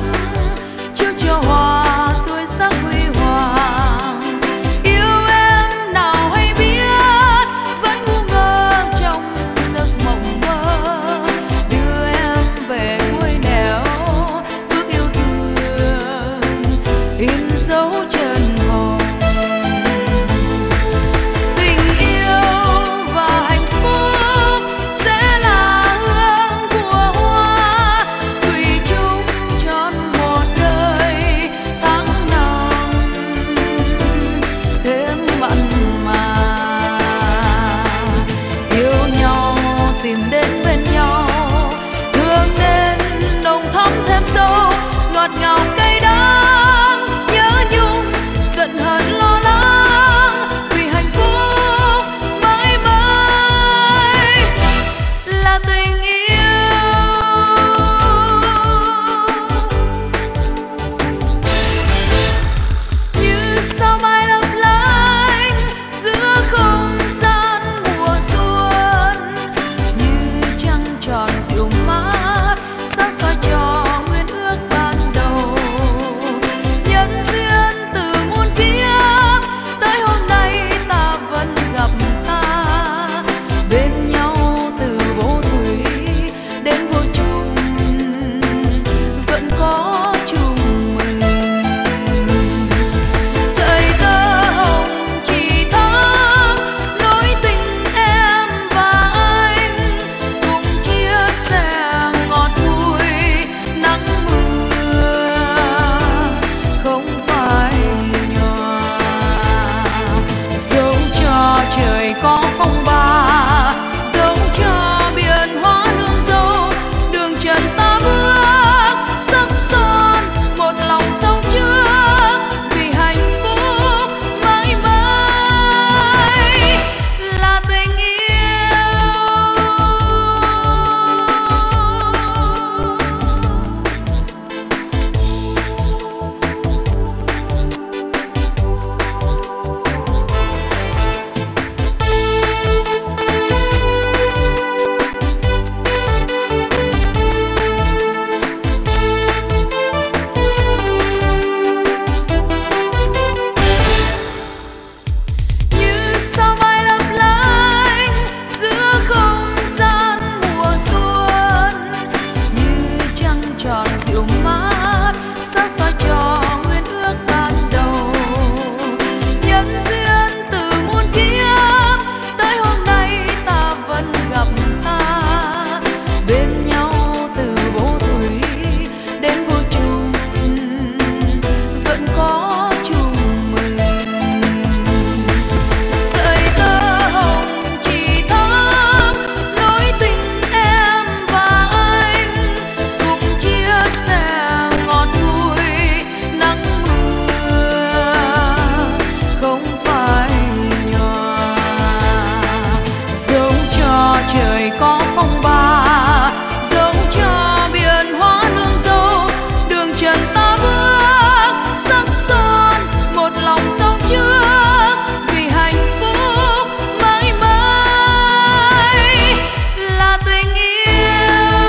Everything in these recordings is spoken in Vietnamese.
nắng chiếu cho hoa tươi sắc huy hoàng. Yêu em nào hay biết vẫn ngu ngơ trong giấc mộng mơ, đưa em về cuối nẻo bước yêu thương in dấu chân hồn. Tình yêu và hạnh phúc sẽ là hương của hoa, thủy chung trọn một đời tháng năm thêm mặn mà. Yêu nhau tìm đến bên nhau, thương đến nồng thắm thêm sâu, ngọt ngào cay đắng nhớ nhung giận hờn lo lắng, vì hạnh phúc mãi mãi là tình yêu. Như sao mai lấp lánh giữa không gian mùa xuân, như trăng tròn dịu mát sáng soi cho nguyên ước ban đầu. Nhân duyên từ muôn kiếp tới hôm nay ta vẫn gặp ta, bên nhau từ vô thủy đến vô chung vẫn có chung mình. Sợi tơ hồng chỉ thắm nối tình em và anh, cùng chia sẻ ngọt bùi nắng mưa không phai nhòa. Dẫu cho trời có phong ba, dẫu cho biển hóa nương dâu, đường trần ta bước sắc son một lòng sâu trước, vì hạnh phúc mãi mãi là tình yêu. Như sao mai lấp lánh giữa không gian mùa xuân, như trăng tròn dịu mát sáng soi cho nguyên ước ban đầu. Nhân duyên từ muôn kiếp tới hôm nay ta vẫn gặp ta, bên nhau từ vô thủy đến vô chung vẫn có chung mình. Sợi tơ hồng chỉ thắm nối tình em và anh, cùng chia sẻ ngọt bùi nắng mưa không phai nhòa. Dẫu cho trời có phong ba, dẫu cho biển hóa nương dâu, đường trần ta bước sắc son một lòng sâu trước, vì hạnh phúc mãi mãi là tình yêu.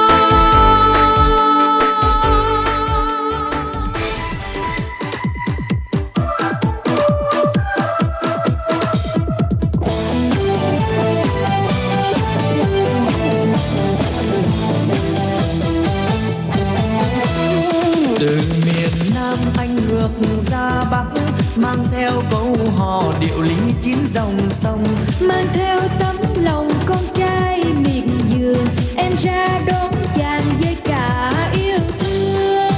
Từ miền Nam anh ngược ra Bắc, mang theo câu hò điệu lý chín dòng sông, mang theo tấm lòng con trai miệt vườn, em ra đón chàng với cả yêu thương.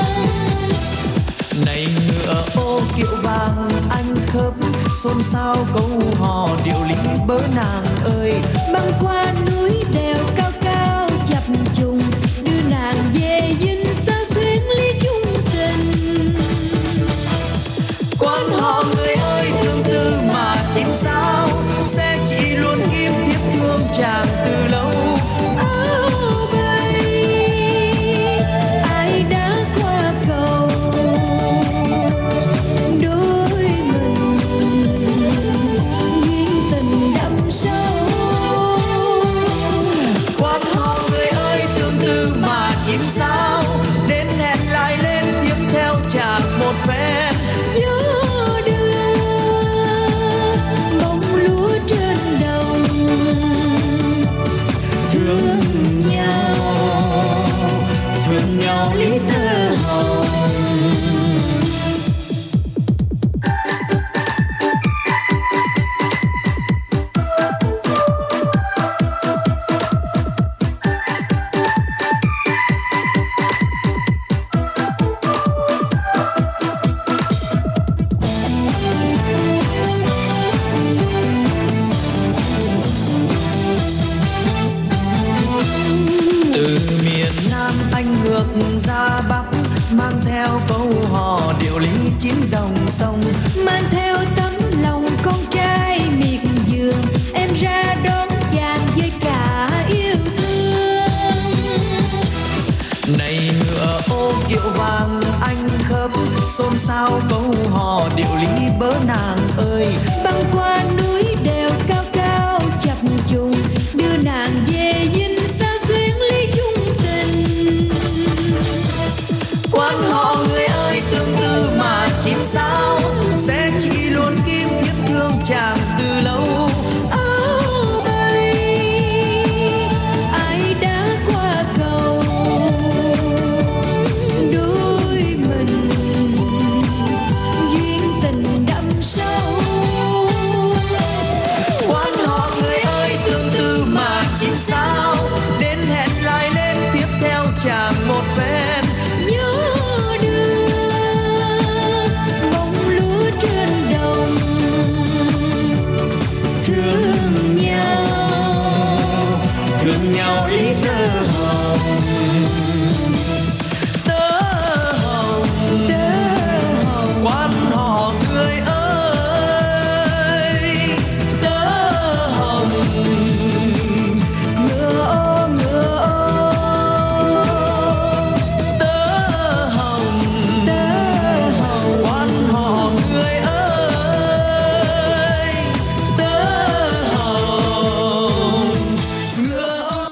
này ngựa ô kiệu vàng anh khớp, xôn xao câu hò điệu lý bớ nàng ơi. Băng qua núi đèo cao cao chập trùng, đưa nàng về dinh sao xuyến ly chung tình. Quan họ người ơi thương tư mà chín sao, sẽ chỉ luôn kim thiếp thương chàng từ lâu. Oh baby, ai đã qua cầu đôi mình, duyên tình đậm sâu. anh ngược ra bắc, mang theo câu hò điệu lý chín dòng sông, mang theo tấm lòng con trai miệt vườn, em ra đón chàng với cả yêu thương. Này ngựa ô kiệu vàng anh khớp, xôn xao câu hò điệu lý bớ nàng ơi. Băng qua núi đèo cao cao chập trùng, đưa nàng về dinh sao xuyến ly chung tình. Quan họ người ơi tương tư mà chim sao, sẽ chỉ luôn kim thiết thương chàng từ lâu. Áo bay ai đã qua cầu, đôi mình duyên tình đậm sâu. Quan họ người ơi tương tư mà chim sao, đến hẹn lại lên tiếp theo chàng một phen. Nhớ đưa bông lúa trên đồng, thương nhau ý tơ hồng, tơ hồng, quan họ người ơi tơ hồng. ngựa ô Tơ hồng, quan họ người ơi tơ hồng. Ngựa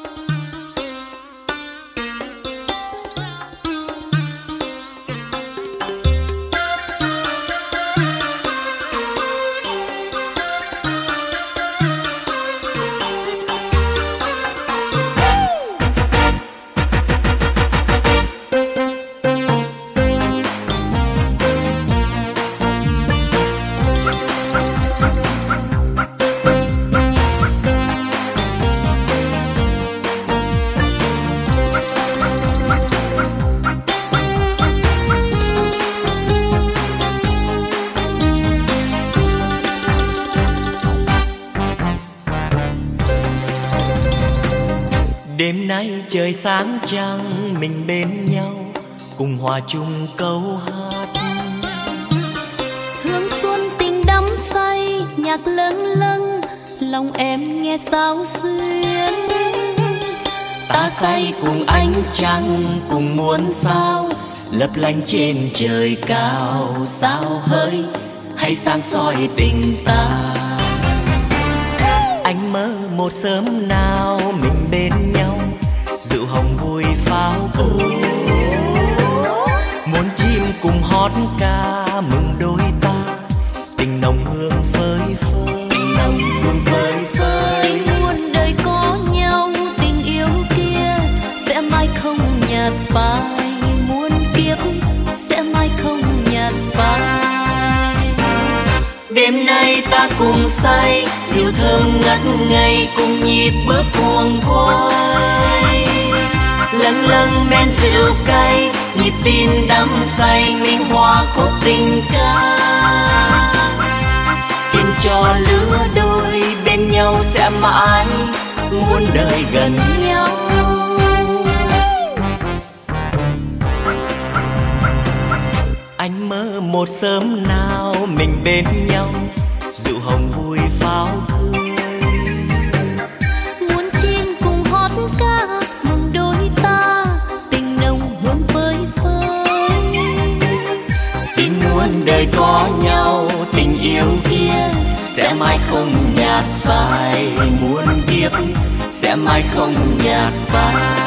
đêm nay trời sáng trăng mình bên nhau, cùng hòa chung câu hát. hương xuân tình đắm say, nhạc lâng lâng lòng em nghe sao xuyến. Ta say cùng ánh trăng cùng muôn sao, lấp lánh trên trời cao. Sao hơi hay sáng soi tình ta, anh mơ một sớm nào mình bên nhau, rượu hồng vui pháo cổ. Muốn chim cùng hót ca mừng đôi ta, tình nồng hương phơi phới, tình nồng hương phơi phới. Tình muôn đời có nhau, tình yêu kia sẽ mãi không nhạt phai, muôn kiếp sẽ mãi không nhạt phai. Đêm nay ta cùng say, rượu thơm ngất ngây cùng nhịp bước cuồng quay. Lâng lâng men rượu cay, nhịp tim đắm say minh hoa khúc tình ca. Xin cho lứa đôi bên nhau sẽ mãi muôn đời gần nhau. Anh mơ một sớm nào mình bên nhau, rượu hồng vui pháo cười. Muốn chim cùng hót ca mừng đôi ta, tình nồng hương phơi phới. Xin muôn đời có nhau, tình yêu kia sẽ mãi không nhạt phai, muôn kiếp sẽ mãi không nhạt phai.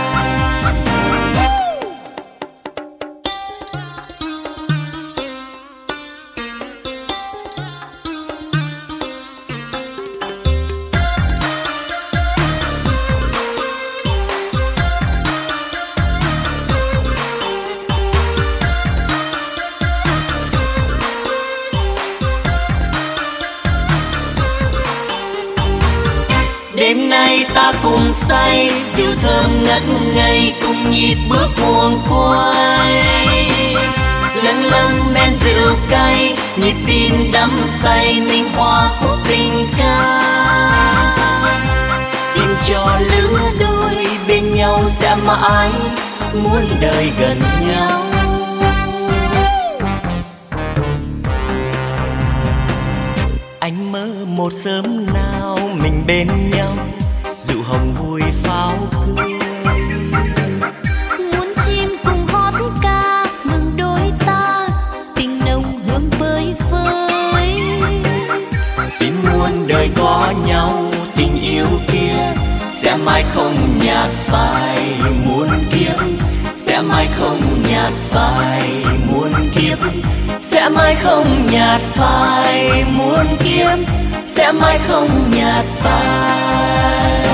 Đêm nay ta cùng say, rượu thơm ngất ngây cùng nhịp bước cuồng quay. Lâng lâng men rượu cay, nhịp tim đắm say minh hoa khúc tình ca. Xin cho lứa đôi bên nhau sẽ mãi muôn đời gần nhau. Anh mơ một sớm nào mình bên nhau, rượu hồng vui pháo cười. Muốn chim cùng hót ca mừng đôi ta, tình nồng hương vơi vơi. Xin muôn đời có nhau, tình yêu kia sẽ mãi không nhạt phai muôn kiếp, sẽ mãi không nhạt phai muôn kiếp, sẽ mãi không nhạt phai muôn kiếp, sẽ mãi không nhạt phai.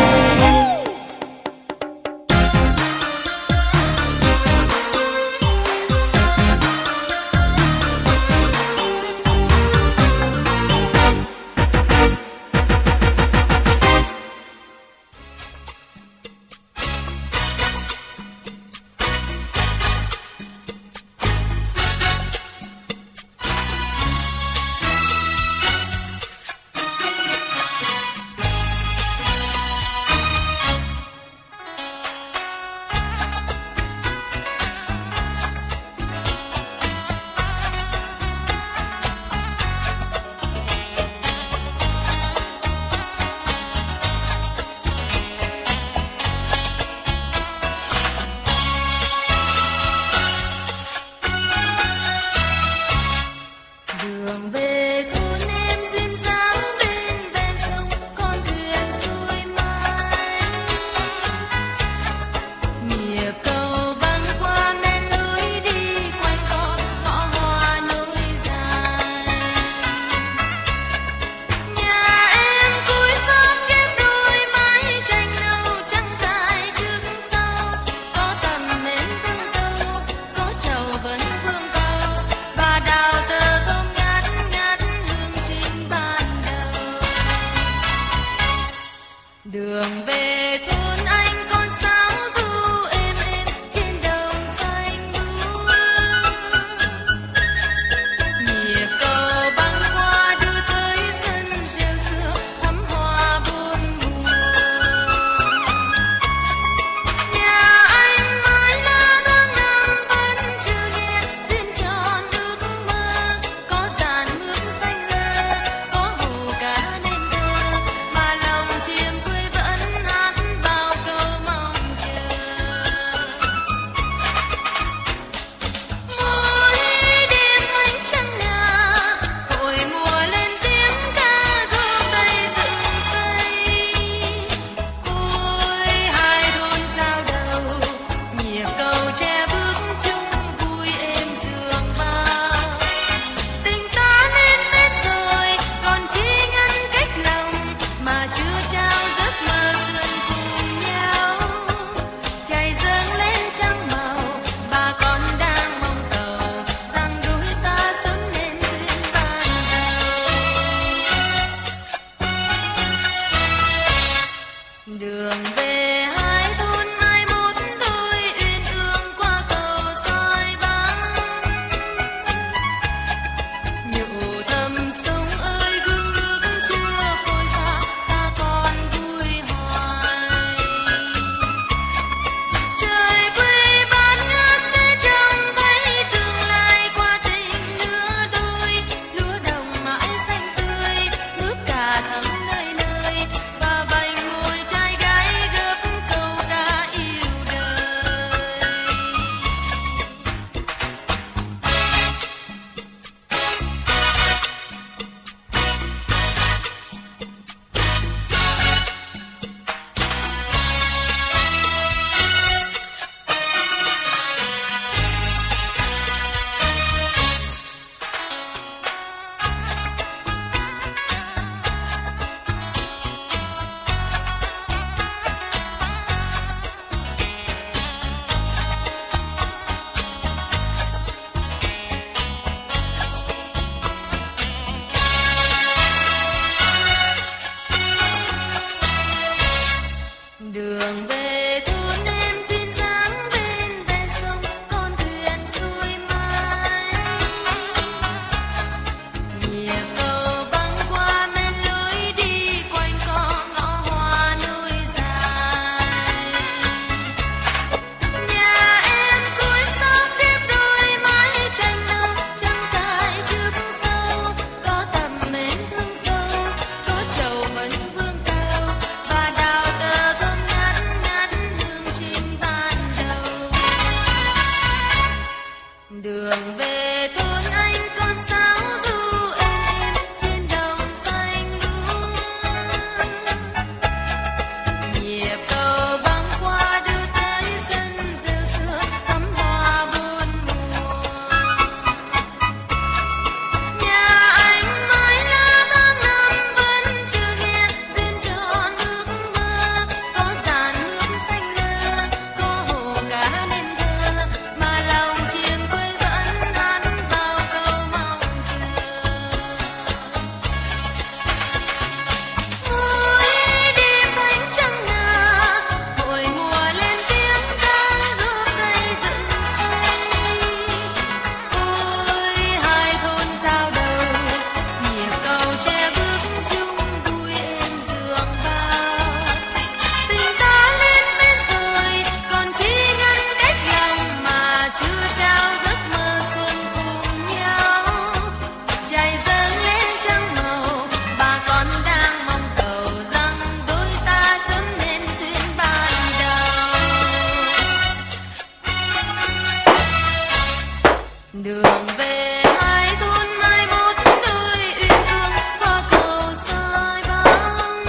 đường về hai thôn mai một tươi uyên ương hoa cầu soi bóng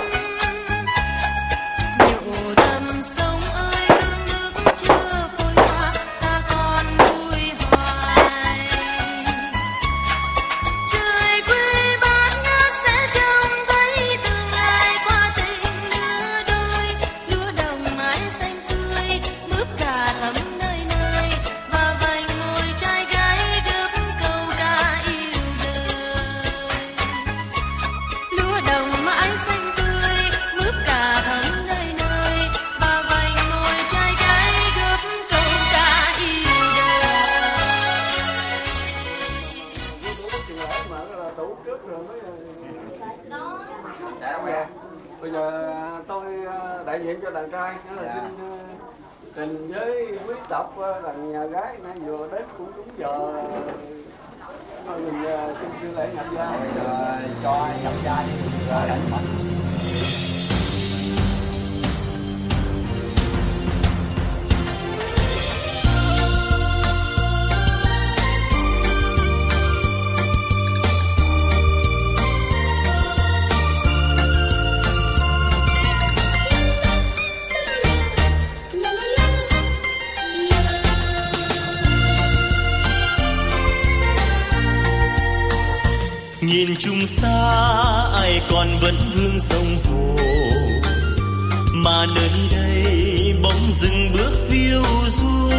nhổ thầm sông ơi tương nước chưa phôi pha ta còn vui hoài trời quê bát ngát sẽ trông thấy tương lai qua tình lứa đồng mái xanh tươi mướp cà thắm nơi nơi và vành môi trai gái gấp câu ca yêu đời lúa đồng mái xanh tươi mướp cà thắm nơi nơi và vành môi trai gái gấp câu ca yêu đời. Bây giờ tôi đại diện cho đàn trai là xin trình với quý tộc đàn nhà gái nay vừa đến cũng đúng giờ mình xin sư lễ nhập gia cho nhập gia đi rồi đánh mạnh. Nhìn chung xa ai còn vẫn vương sông hồ, mà nơi đây bóng rừng bước phiêu du.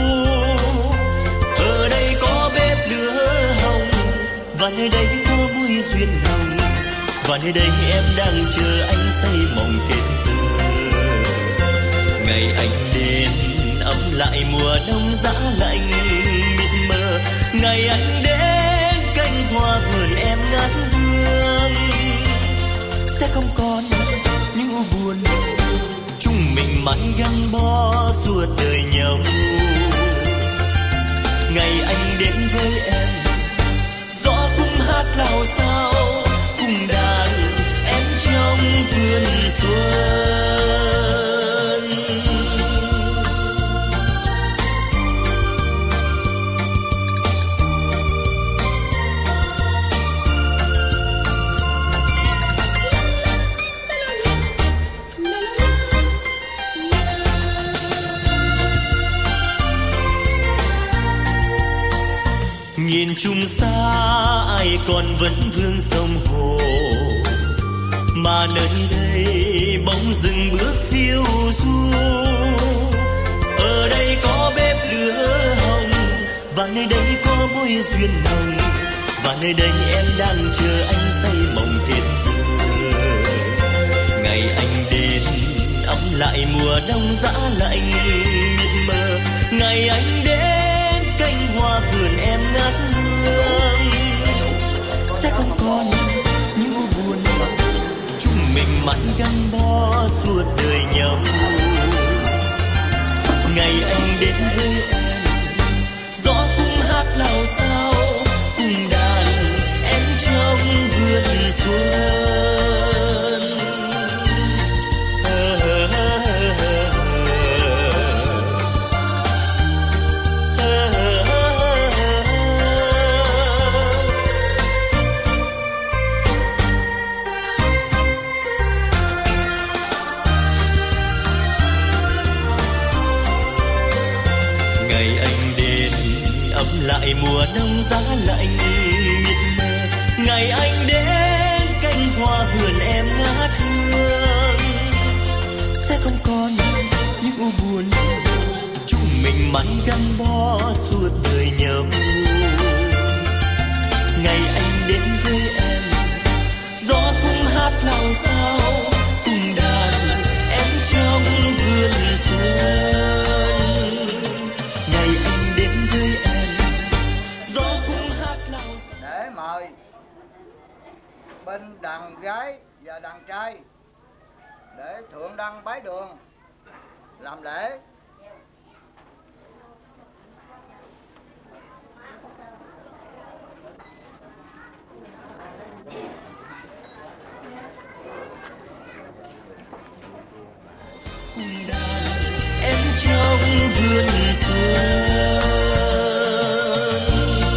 Ở đây có bếp lửa hồng, và nơi đây có môi duyên hồng, và nơi đây em đang chờ anh say mộng kết tơ. Ngày anh đến ấm lại mùa đông giá lạnh mịt mờ, ngày anh đến cánh hoa vườn em ngát hương. Sẽ không còn những u buồn, chúng mình mãi gắn bó suốt đời nhau. Ngày anh đến với em, gió cũng hát lao sao, cùng đàn em trong vườn xuân. Nhìn chung xa ai còn vẫn vương sông hồ, mà nơi đây bóng rừng bước phiêu du. Ở đây có bếp lửa hồng, và nơi đây có môi duyên hồng, và nơi đây em đang chờ anh say mộng kết tơ. Ngày anh đến ấm lại mùa đông giá lạnh mịt mờ, ngày anh đến cánh hoa vườn em ngát hương. Sẽ không còn những u buồn, chúng mình mãi gắn bó suốt đời nhau. Ngày anh đến với em, gió cũng hát lao sao, cùng đàn em trong vườn xuân. Ngày anh đến ấm lại mùa đông giá lạnh mịt mờ, ngày anh đến cánh hoa vườn em ngát hương. Sẽ không còn những u buồn, chúng mình mãi gắn bó suốt đời nhau. Ngày anh đến với em, gió cũng hát lao sao, cùng đàn em trong vườn xuân. Để mời bên đàn gái và đàn trai để thượng đăng bái đường làm lễ. Cùng đàn em trong vườn xuân.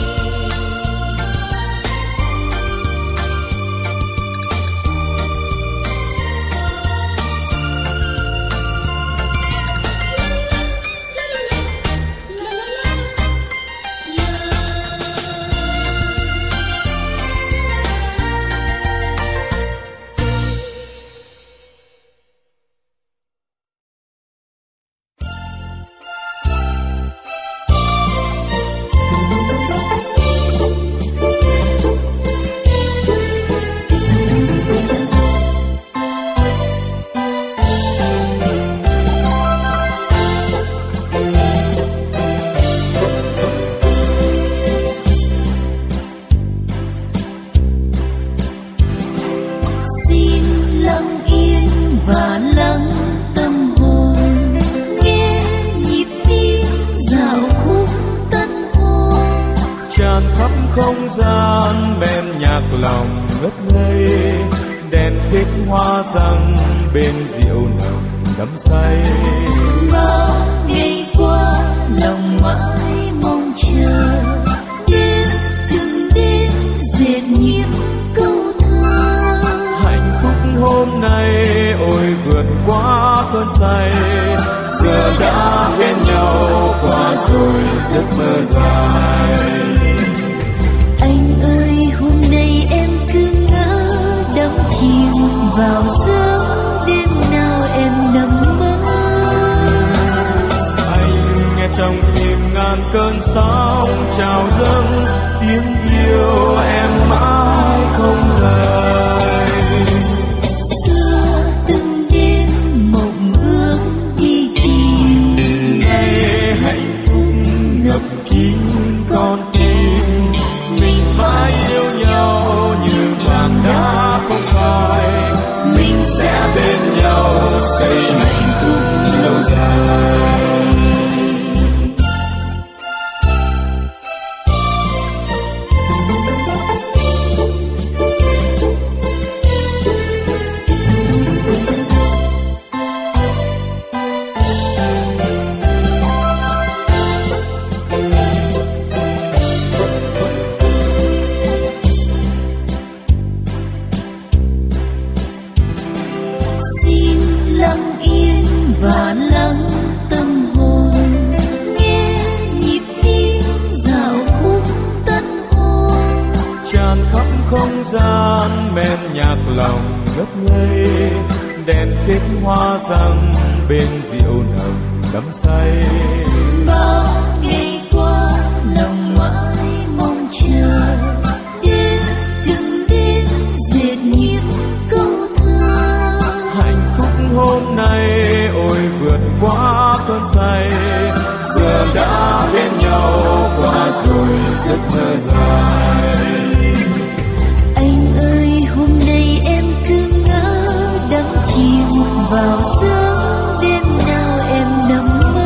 không gian men nhạc lòng ngất ngây, đèn kết hoa răng bên rượu nồng đắm say. Bao ngày qua lòng mãi mong chờ, đêm từng đêm dệt những câu thơ. Hạnh phúc hôm nay ôi vượt qua cơn say, giờ đã bên nhau qua rồi giấc mơ dài. Anh ơi hôm nay em cứ ngỡ đắm chìm vào giấc đêm nào em nằm mơ. Anh nghe trong tim ngàn cơn sóng trào dâng, tiếng yêu em mãi không rời. Xưa từng đêm mộng ước đi tìm, Ngày hạnh phúc ngập kín con tim, mình mãi yêu nhau như vàng đá không phai, mình sẽ bên nhau xây hạnh phúc lâu dài. xin lặng yên và lắng tâm hồn, nghe nhịp tim dạo khúc tân hôn. Tràn khắp không gian men nhạc lòng ngất ngây, đèn kết hoa răng bên rượu nồng đắm say. Bao ngày qua lòng mãi mong chờ, đêm từng đêm dệt những câu thơ. Hạnh phúc hôm nay ôi vượt qua cơn say, giờ đã bên nhau qua rồi giấc mơ dài. Anh ơi hôm nay em cứ ngỡ đắm chìm vào giấc đêm nào em nằm mơ.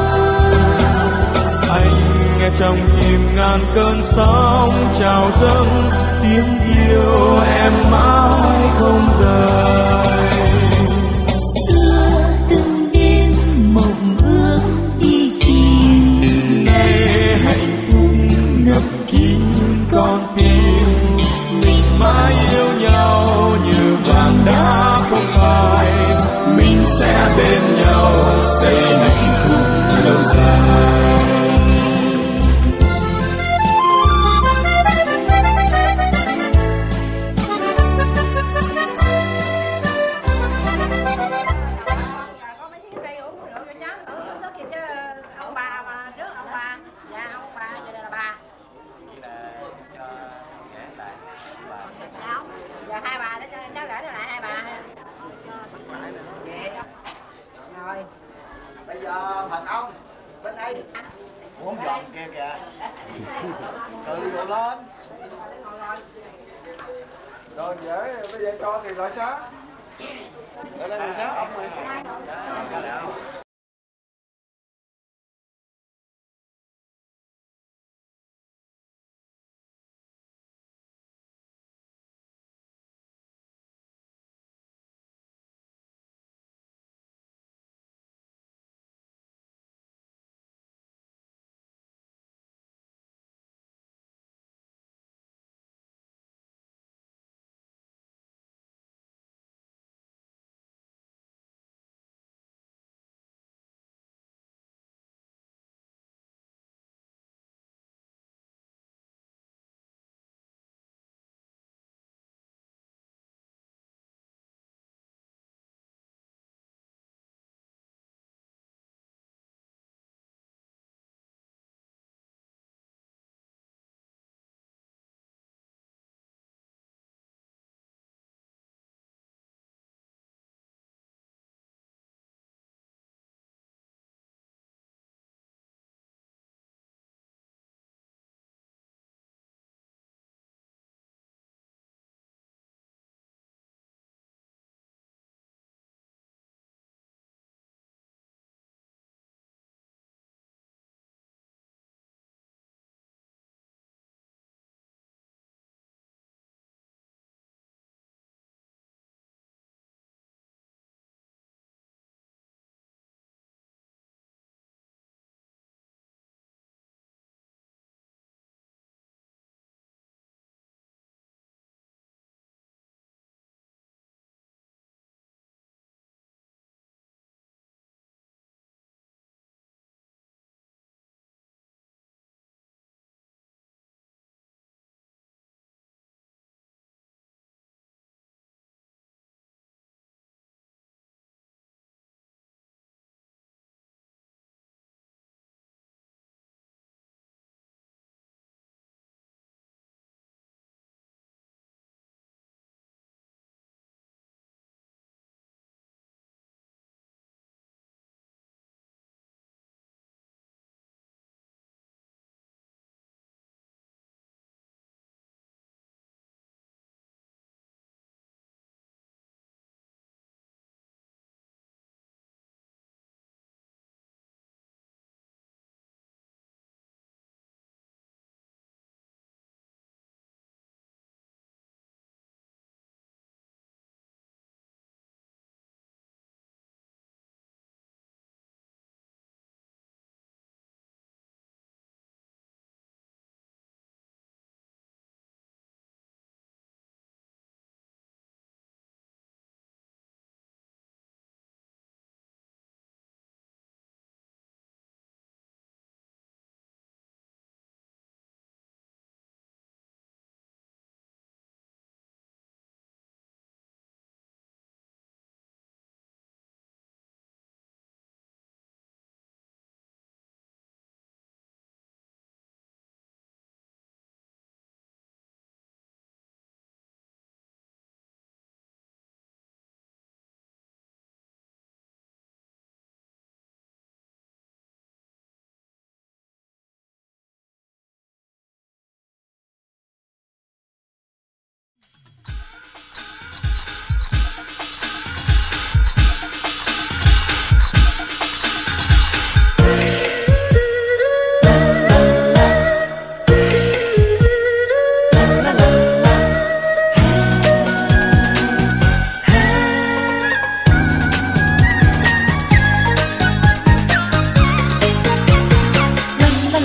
Anh nghe trong tim ngàn cơn sóng trào dâng, tiếng yêu em mãi không rời. Xưa từng đêm mộng ước đi tìm, Ngày hạnh phúc ngập kín con tim, mình mãi yêu nhau như vàng đá không phai, mình sẽ bên nhau xây hạnh phúc lâu dài. Giờ hai bà để cho cháu gửi lại hai bà. Rồi. Bây giờ phần ông bên đây uống giọt kia kìa, tự vô lên. Rồi dễ bây giờ cho thì lại xá. Ở đây mình xá ông này.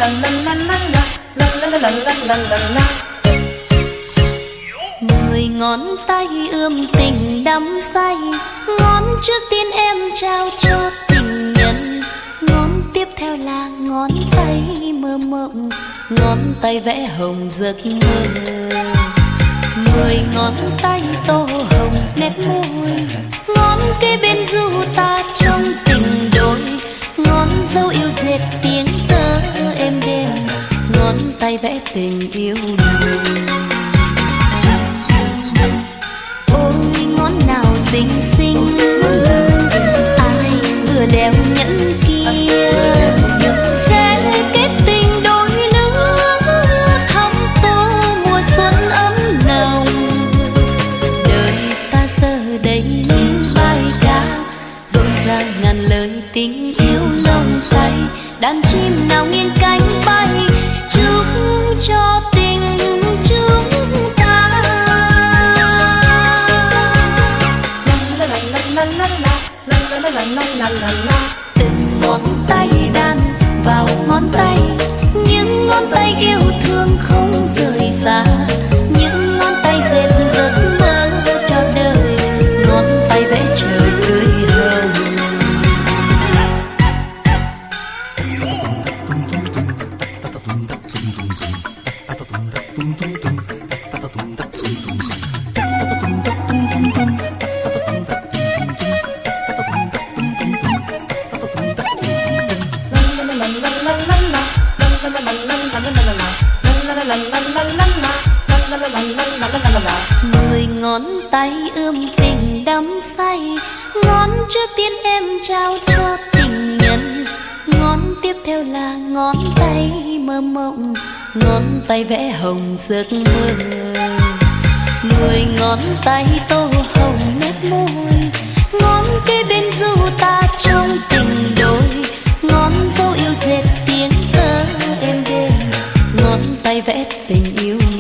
Mười ngón tay ươm tình đắm say, ngón trước tiên em trao cho tình nhân, ngón tiếp theo là ngón tay mơ mộng, ngón tay vẽ hồng giấc mơ. Mười ngón tay tô hồng nét môi, ngón kế bên du ta trong tình đôi, ngón dấu yêu dệt tiếng tơ êm đềm, ngón tay vẽ tình yêu mình. Ôi ngón nào xinh xinh, ai vừa đeo nhẫn kia, sẽ kết tình đôi lứa, thắm tô mùa xuân ấm nồng. Đời ta giờ đây như bài ca, rộn ràng ngàn lời tình yêu nồng say, đàn chim nào nghiêng cánh bay, chúc cho tình chúng ta. Từng ngón tay đan vào ngón tay, những ngón tay yêu thương không rời xa, những ngón tay dệt giấc mơ cho đời, ngón tay vẽ trời tươi hồng. Mười ngón tay ươm tình đắm say, ngón trước tiên em trao cho tình nhân, ngón tiếp theo là ngón tay mơ mộng, ngón tay vẽ hồng giấc mơ. Mười ngón tay tô hồng nét môi, ngón kế bên du ta trong tình đôi, ngón dấu yêu dệt tiếng thơ êm đềm, ngón tay vẽ tình yêu mình.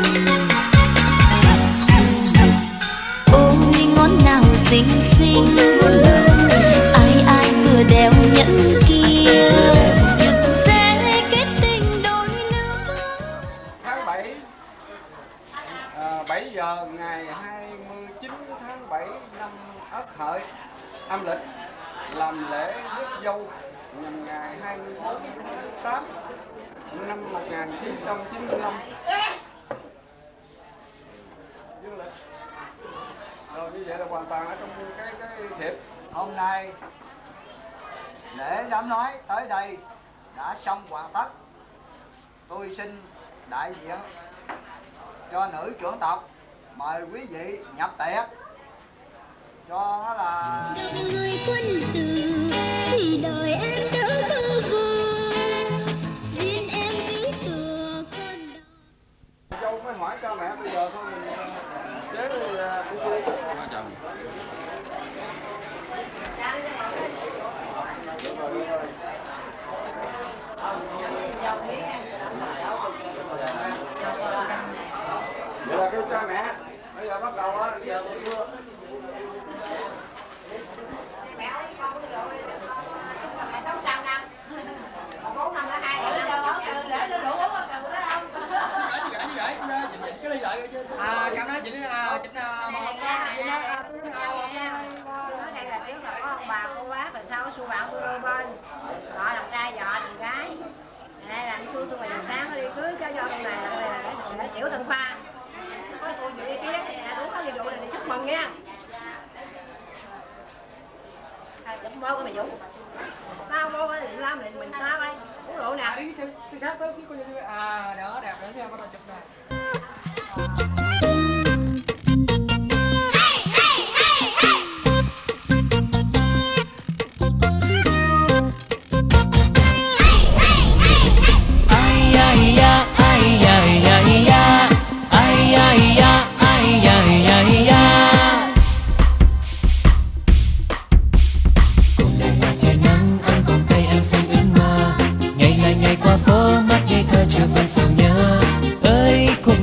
Ôi ngón nào xinh xinh, ai ai vừa đeo nhẫn kia, sẽ kết tình đôi lứa. Tháng 7 7 giờ ngày 29 tháng 7 năm Ất Hợi âm lịch, làm lễ rước dâu nhằm ngày 24 tháng 8 năm 1995 dương lịch. Rồi như vậy là hoàn toàn ở trong cái thiệp. Hôm nay lễ đám nói tới đây đã xong hoàn tất. Tôi xin đại diện cho nữ trưởng tộc mời quý vị nhập tiệc cho nó là người quân tử thì đời em đỡ bơ vơ, duyên em ví tựa con đò. Dâu mới hỏi cha mẹ bây giờ thôi mình chế chồng. Vậy là kêu cha mẹ bây giờ bắt đầu á, giờ tôi đưa. Trong đó chỉnh đây là tiếng là có ông bà cô bác, rồi sau su bạn tôi đôi bên gọi làm trai vợ chị gái. Đây là tôi mày làm sáng đi cưới cho con này là tiểu tân pha. Có cô chị ý kiến tôi có nhiệm vụ này chúc mừng nha. Chúc mơ của mày Dũng. Tao vô cái làm mình sao đây? Uống rượu nè. Sát tới xíu cô như đó đẹp nữa nha, bắt đầu chụp nè. Ngày qua phố mắt ngây thơ chưa phân sầu nhớ ơi cuộc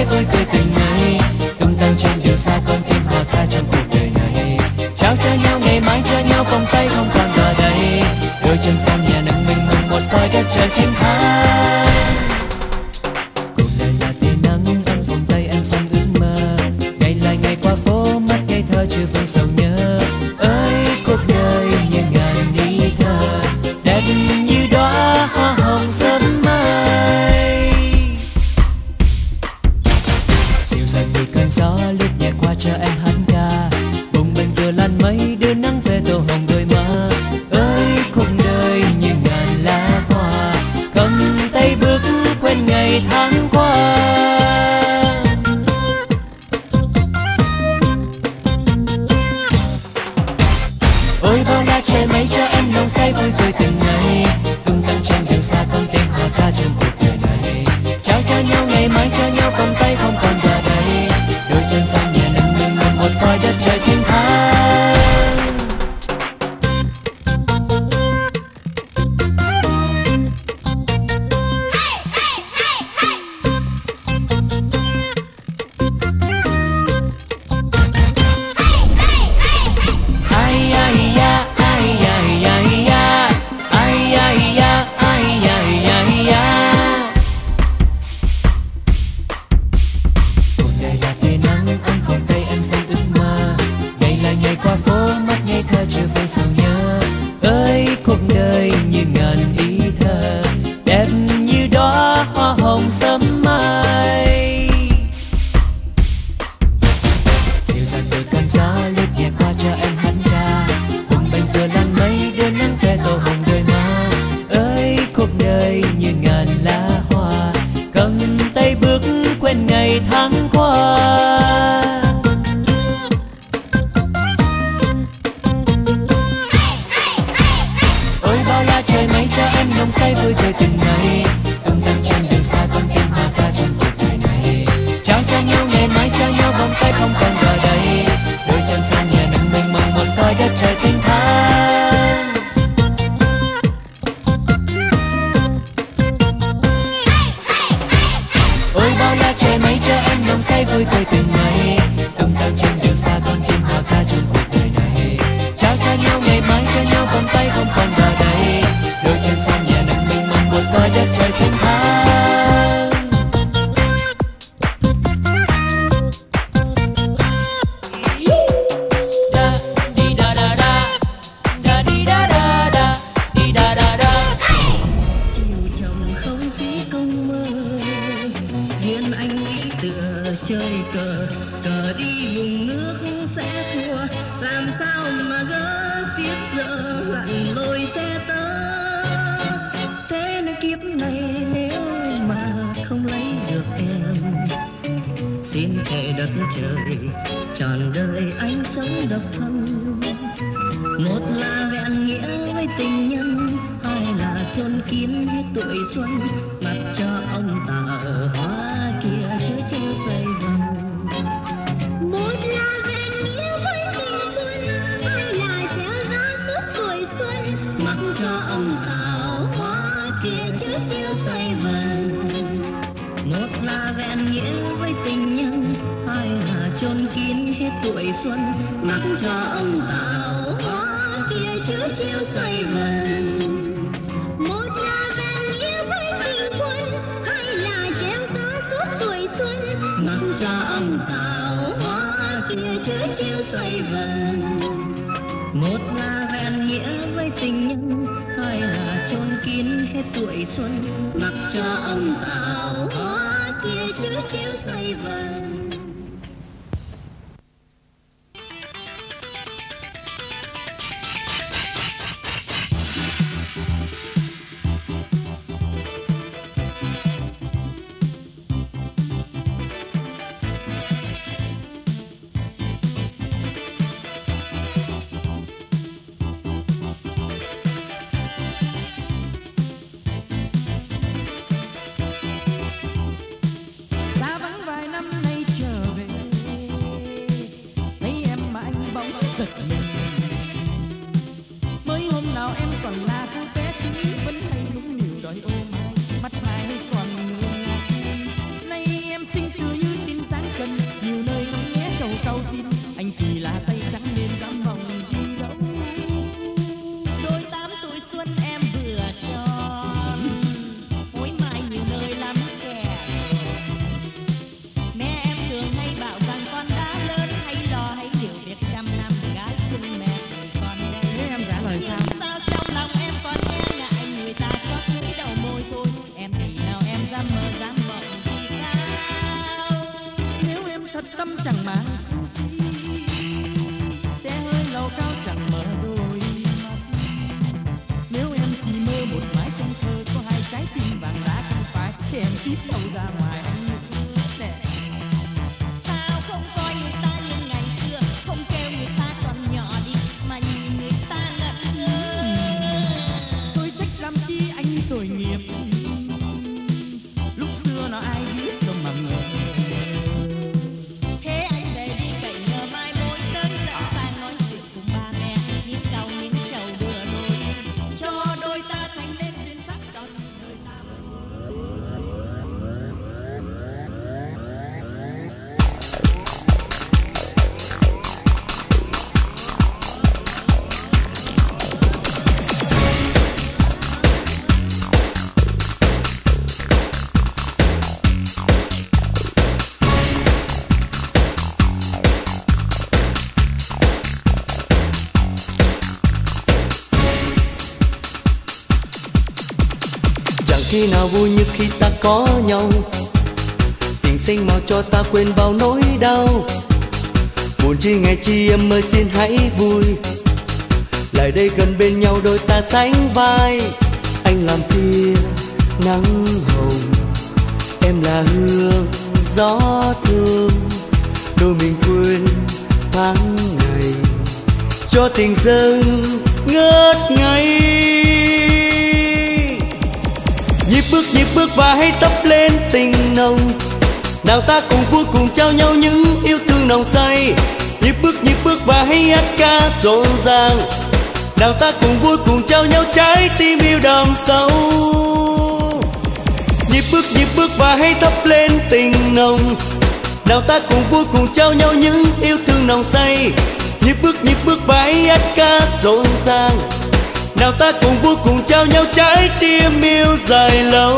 say vui cười từng ngày, tung tăng trên đường xa con tim hòa ca trong cuộc đời này. Trao cho nhau ngày mai cho nhau vòng tay không còn ở đây, đôi chân sang nhà nâng mình mong một cõi đất trời thanh thang. Cuộc đời là tia nắng ấm vòng tay em xanh ước mơ, ngày lại ngày qua phố mắt ngây thơ chưa vương sầu nhớ. Ơi cuộc đời như ngàn ý thơ, đẹp như đóa hoa hồng sớm mai. Dịu dàng vì cơn gió lướt nhẹ qua cho em hát ca, bồng bềnh tựa làn mây đưa nắng về tô hồng đôi má. Ơi cuộc đời như ngàn lá hoa, cầm tay bước quên ngày tháng qua. Ôi bao la trời mây cho em nồng say vui cười từng ngày, tung tăng trên đường xa con tim hòa ca trong cuộc đời này. Trao cho nhau ngày mai cho nhau vòng tay không còn ở đây, đôi chân sang nhà nâng mình mong một cõi đất trời thanh thang. tiếp đâu ra ngoài ăn nè. Sao không coi người ta như ngày xưa, không kêu người ta còn nhỏ đi mà nhìn người ta ngẩn ngơ. Tôi trách làm chi anh tội nghiệp, lúc xưa nó ai biết đâu mà ngờ. Thế anh về đi cậy nhờ mai mối sớm đã sang nói chuyện cùng ba mẹ, những câu những trầu đưa đôi cho đôi ta thành lên duyên sắc trọn đời ta. Chẳng khi nào vui như khi ta có nhau, tình xanh màu cho ta quên bao nỗi đau. Buồn chi ngày chi em ơi xin hãy vui, lại đây gần bên nhau đôi ta sánh vai. Anh làm tia nắng hồng, em là hương gió thơm, đôi mình quên tháng ngày cho tình dâng ngất ngây. Nhịp bước và hãy tấp lên tình nồng, nào ta cùng vui cùng trao nhau những yêu thương nồng say. Nhịp bước và hãy hát ca rộn ràng, nào ta cùng vui cùng trao nhau trái tim yêu đậm sâu. Nhịp bước và hãy thắp lên tình nồng, nào ta cùng vui cùng trao nhau những yêu thương nồng say. Nhịp bước và hãy hát ca rộn ràng, nào ta cùng vui cùng trao nhau trái tim yêu dài lâu.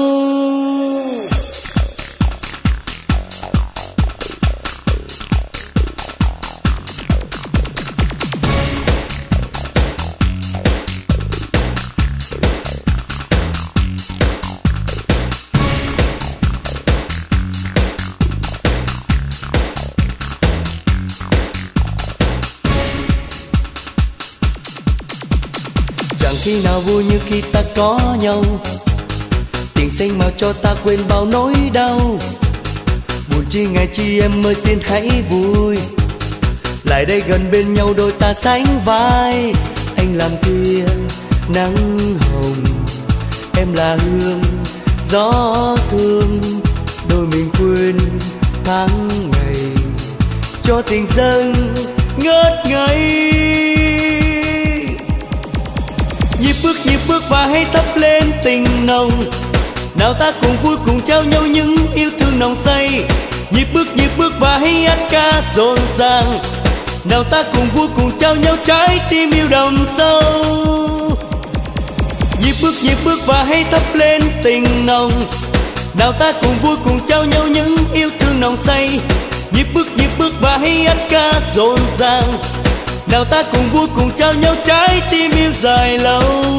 Chẳng khi nào vui như khi ta có nhau, tình xanh màu cho ta quên bao nỗi đau. Buồn chi ngày chi em ơi xin hãy vui, lại đây gần bên nhau đôi ta sánh vai. Anh làm tia nắng hồng, em là hương gió thơm, đôi mình quên tháng ngày cho tình dâng ngất ngây. Nhịp bước và hãy thắp lên tình nồng, nào ta cùng vui cùng trao nhau những yêu thương nồng say. Nhịp bước và hãy hát ca rộn ràng, nào ta cùng vui cùng trao nhau trái tim yêu đậm sâu. Nhịp bước và hãy thắp lên tình nồng, nào ta cùng vui cùng trao nhau những yêu thương nồng say. Nhịp bước và hãy hát ca rộn ràng, nào ta cùng vui cùng trao nhau trái tim yêu dài lâu.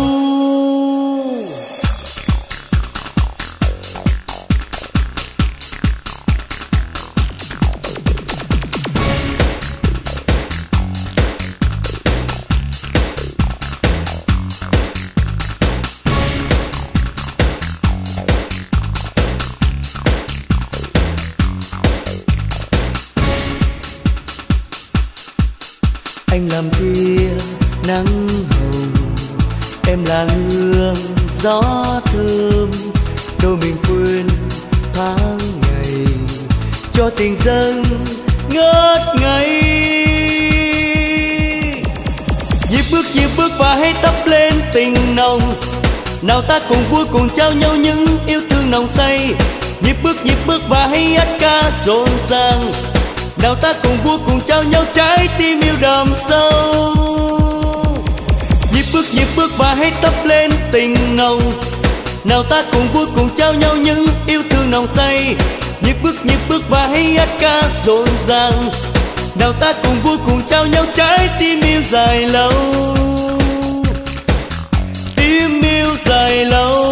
Anh làm tia nắng hồng, em là hương gió thơm, đôi mình quên tháng ngày cho tình dâng ngất ngây. Nhịp bước và hãy thắp lên tình nồng, nào ta cùng vui cùng trao nhau những yêu thương nồng say. Nhịp bước và hãy hát ca rộn ràng, nào ta cùng vui cùng trao nhau trái tim yêu đậm sâu. Nhịp bước và hãy thắp lên tình nồng, nào ta cùng vui cùng trao nhau những yêu thương nồng say. Nhịp bước và hãy hát ca rộn ràng, nào ta cùng vui cùng trao nhau trái tim yêu dài lâu. Tim yêu dài lâu.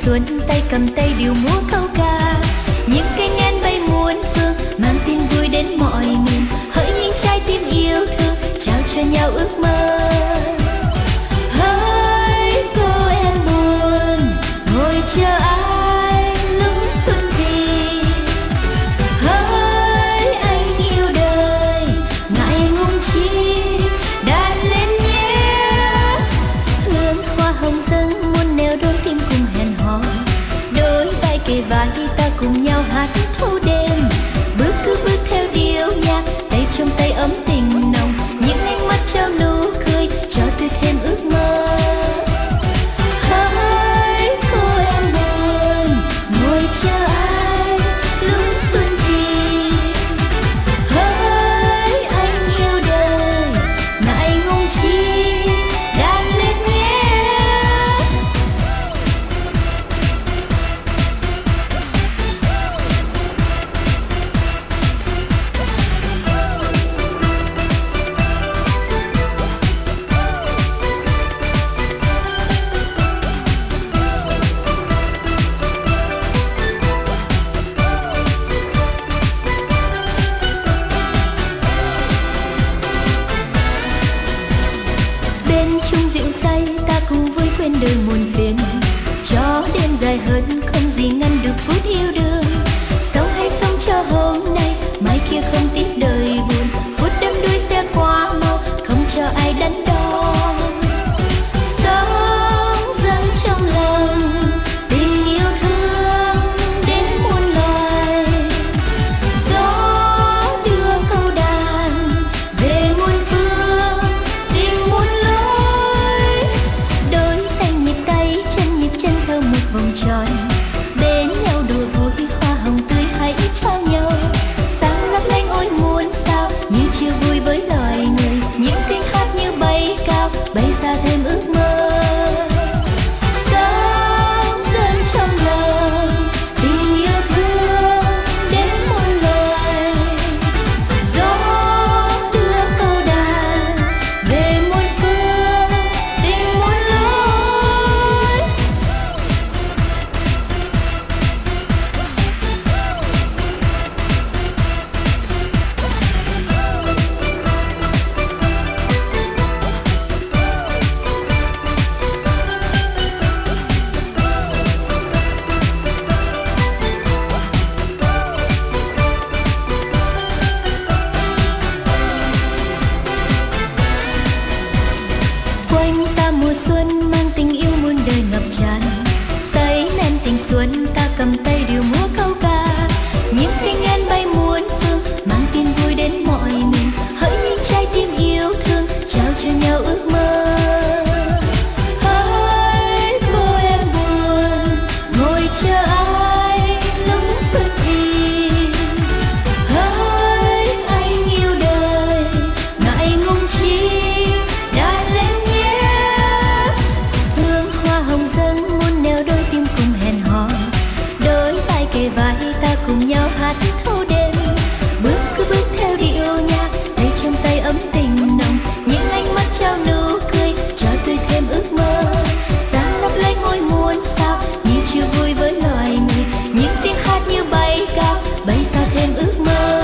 xuân, tay cầm tay điệu múa câu ca. Những cây nến bay muôn phương mang tin vui đến mọi miền. Hỡi những trái tim yêu thương trao cho nhau ước mơ. Hỡi cô em buồn ngồi chờ ai lúc xuân thì. Hỡi anh yêu đời ngại ngùng chi đàn lên nhé. Hương hoa hồng dâng muôn nẻo đôi tim cùng hẹn hò. Đôi vai kề vai ta cùng nhau hát thâu đêm. Bước cứ bước theo điệu nhạc, tay trong tay ấm tình nồng. Những ánh mắt trao nụ cười cho tôi thêm ước mơ. Hỡi cô em buồn ngồi chờ ai lúc xuân thì. Hỡi anh yêu đời ngại ngùng chi đàn lên nhé. Bên chung rượu say ta cùng vui quên đời muôn phiền. Cho đêm dài hơn không gì ngăn được phút yêu đương. Sống hay sống cho hôm nay, mai kia không tiếc đời buồn. Phút đắm đuôi xe qua mau, không cho ai đắn đo. Sống dâng trong lòng tình yêu thương đến muôn loài. Gió đưa câu đàn về muôn phương tìm muôn lối. Đôi tay nhịp chân theo một vòng tròn. Bên nhau đùa vui hoa hồng tươi hãy trao nhau. Sáng lấp lánh ôi muôn sao như chiều vui với loài người. Những tiếng hát như bay cao bay ra thêm ước mơ. Sống dâng trong lòng tình yêu thương đến muôn loài. Gió đưa câu đàn về muôn phương tìm muôn lối. Quanh ta mùa xuân mang tình yêu muôn đời ngập tràn. Say men tình xuân ta cầm tay điệu múa câu ca. Những tiếng én bay muôn phương mang tin vui đến mọi miền. Hỡi những trái tim yêu thương trao cho nhau ước mơ. Hỡi cô em buồn ngồi chờ ai lúc xuân thì. Hỡi anh yêu đời ngại ngùng chi đàn lên nhé. Hương hoa hồng dâng muôn nẻo đôi tim cùng hẹn hò. Đôi vai kề vai ta cùng nhau hát thâu đêm. Bước cứ bước theo điệu nhạc, tay trong tay ấm tình nồng. Những ánh mắt trao nụ cười cho tôi thêm ước mơ. Sáng lấp lánh ngôi muôn sao như chiều vui với loài người. Những tiếng hát như bay cao bay xa thêm ước mơ.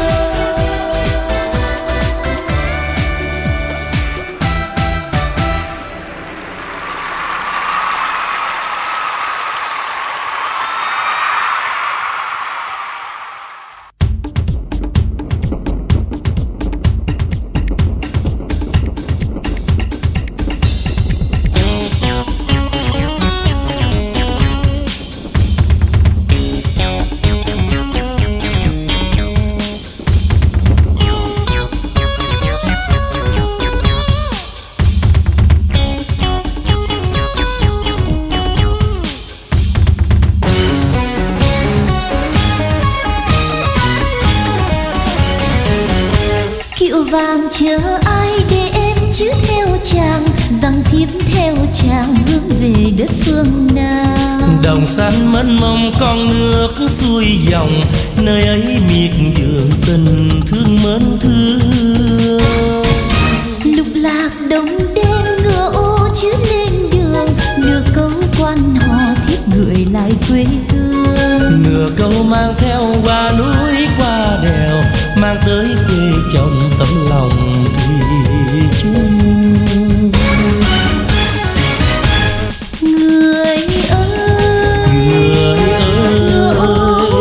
Kiệu vàng chờ ai để em chứ theo chàng. Rằng thiếp theo chàng hướng về đất phương nào. Đồng xanh mênh mông con nước xuôi dòng. Nơi ấy miệt vườn tình thương mến thương. Lục lạc đông đêm ngựa ô chiếu lên đường. Đưa câu quan hò thiết gửi lại quê hương. Nửa câu mang theo qua núi qua đèo, mang tới quê chồng tấm lòng thủy chung. Người ơi, Người ơi, ngựa ô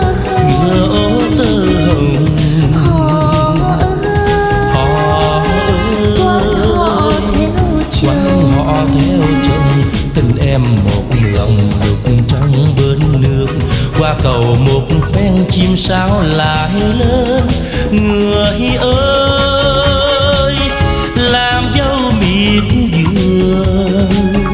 tơ hồng, ngựa ô tơ hồng, họ ơi, quán họ theo chồng, tình em một lòng đục trong bến nước, qua cầu một phen chim sáo lại lên. Người ơi, làm dâu miệt vườn.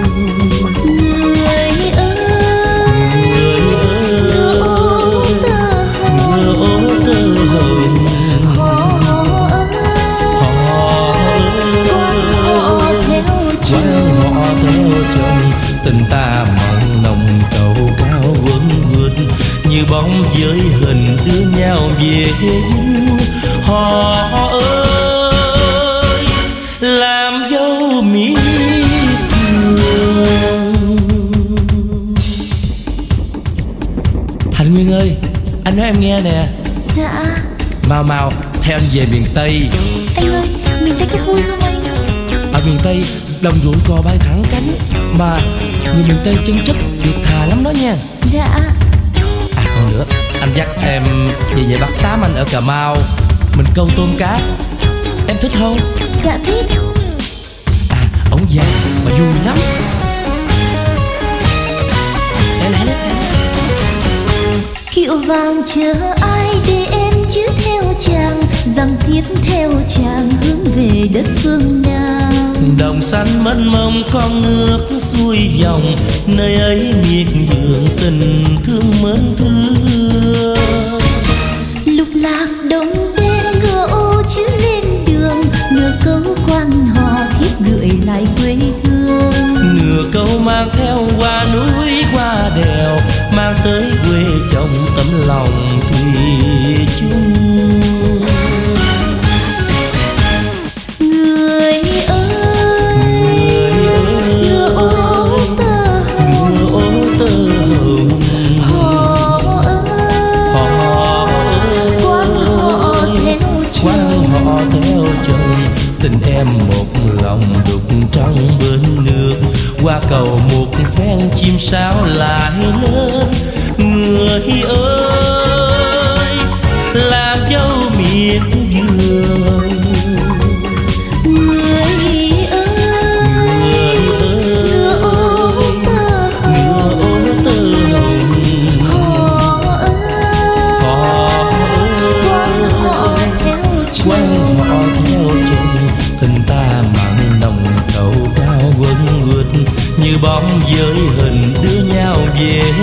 người ơi, ngựa ô tơ hồng, họ ơi, quán họ theo chồng, Tình ta mặn nồng cầu cao quấn quýt, như bóng với hình đưa nhau về dinh. Họ ơi, làm dâu miệt vườn. Hạnh Nguyên ơi, anh nói em nghe nè. Dạ. Mau theo anh về miền Tây. Anh ơi, mình thấy cái vui không anh? Ở miền Tây đồng ruộng cò bay thẳng cánh, mà người miền Tây chân chất thiệt thà lắm đó nha. Dạ. À còn nữa, anh dắt em về Bắc Tám anh ở Cà Mau, mình câu tôm cá. Em thích không? Dạ thích. À, ổng già mà vui lắm. Lên. Kiệu vàng chờ ai để em chứ theo chàng, rằng tiếp theo chàng hướng về đất phương nào. Đồng xanh mênh mông con nước xuôi dòng, nơi ấy miệt vườn tình thương mến thương. Lục lạc đông đen ngựa ô chiếu lên đường, nửa câu quan họ thiết gửi lại quê hương. Nửa câu mang theo qua núi qua đèo, mang tới quê chồng tấm lòng thủy chung. Người ơi, ngựa ô tơ hồng, họ ơi, quán họ theo chồng, tình em một lòng đục trong bến nước, qua cầu một phen chim sáo lại lên. Người ơi, làm dâu miệt vườn. Người ơi, ngựa ô tơ hồng, họ ơi, quán họ theo chồng, tình ta mặn nồng cầu cao quấn quýt, như bóng với hình đưa nhau về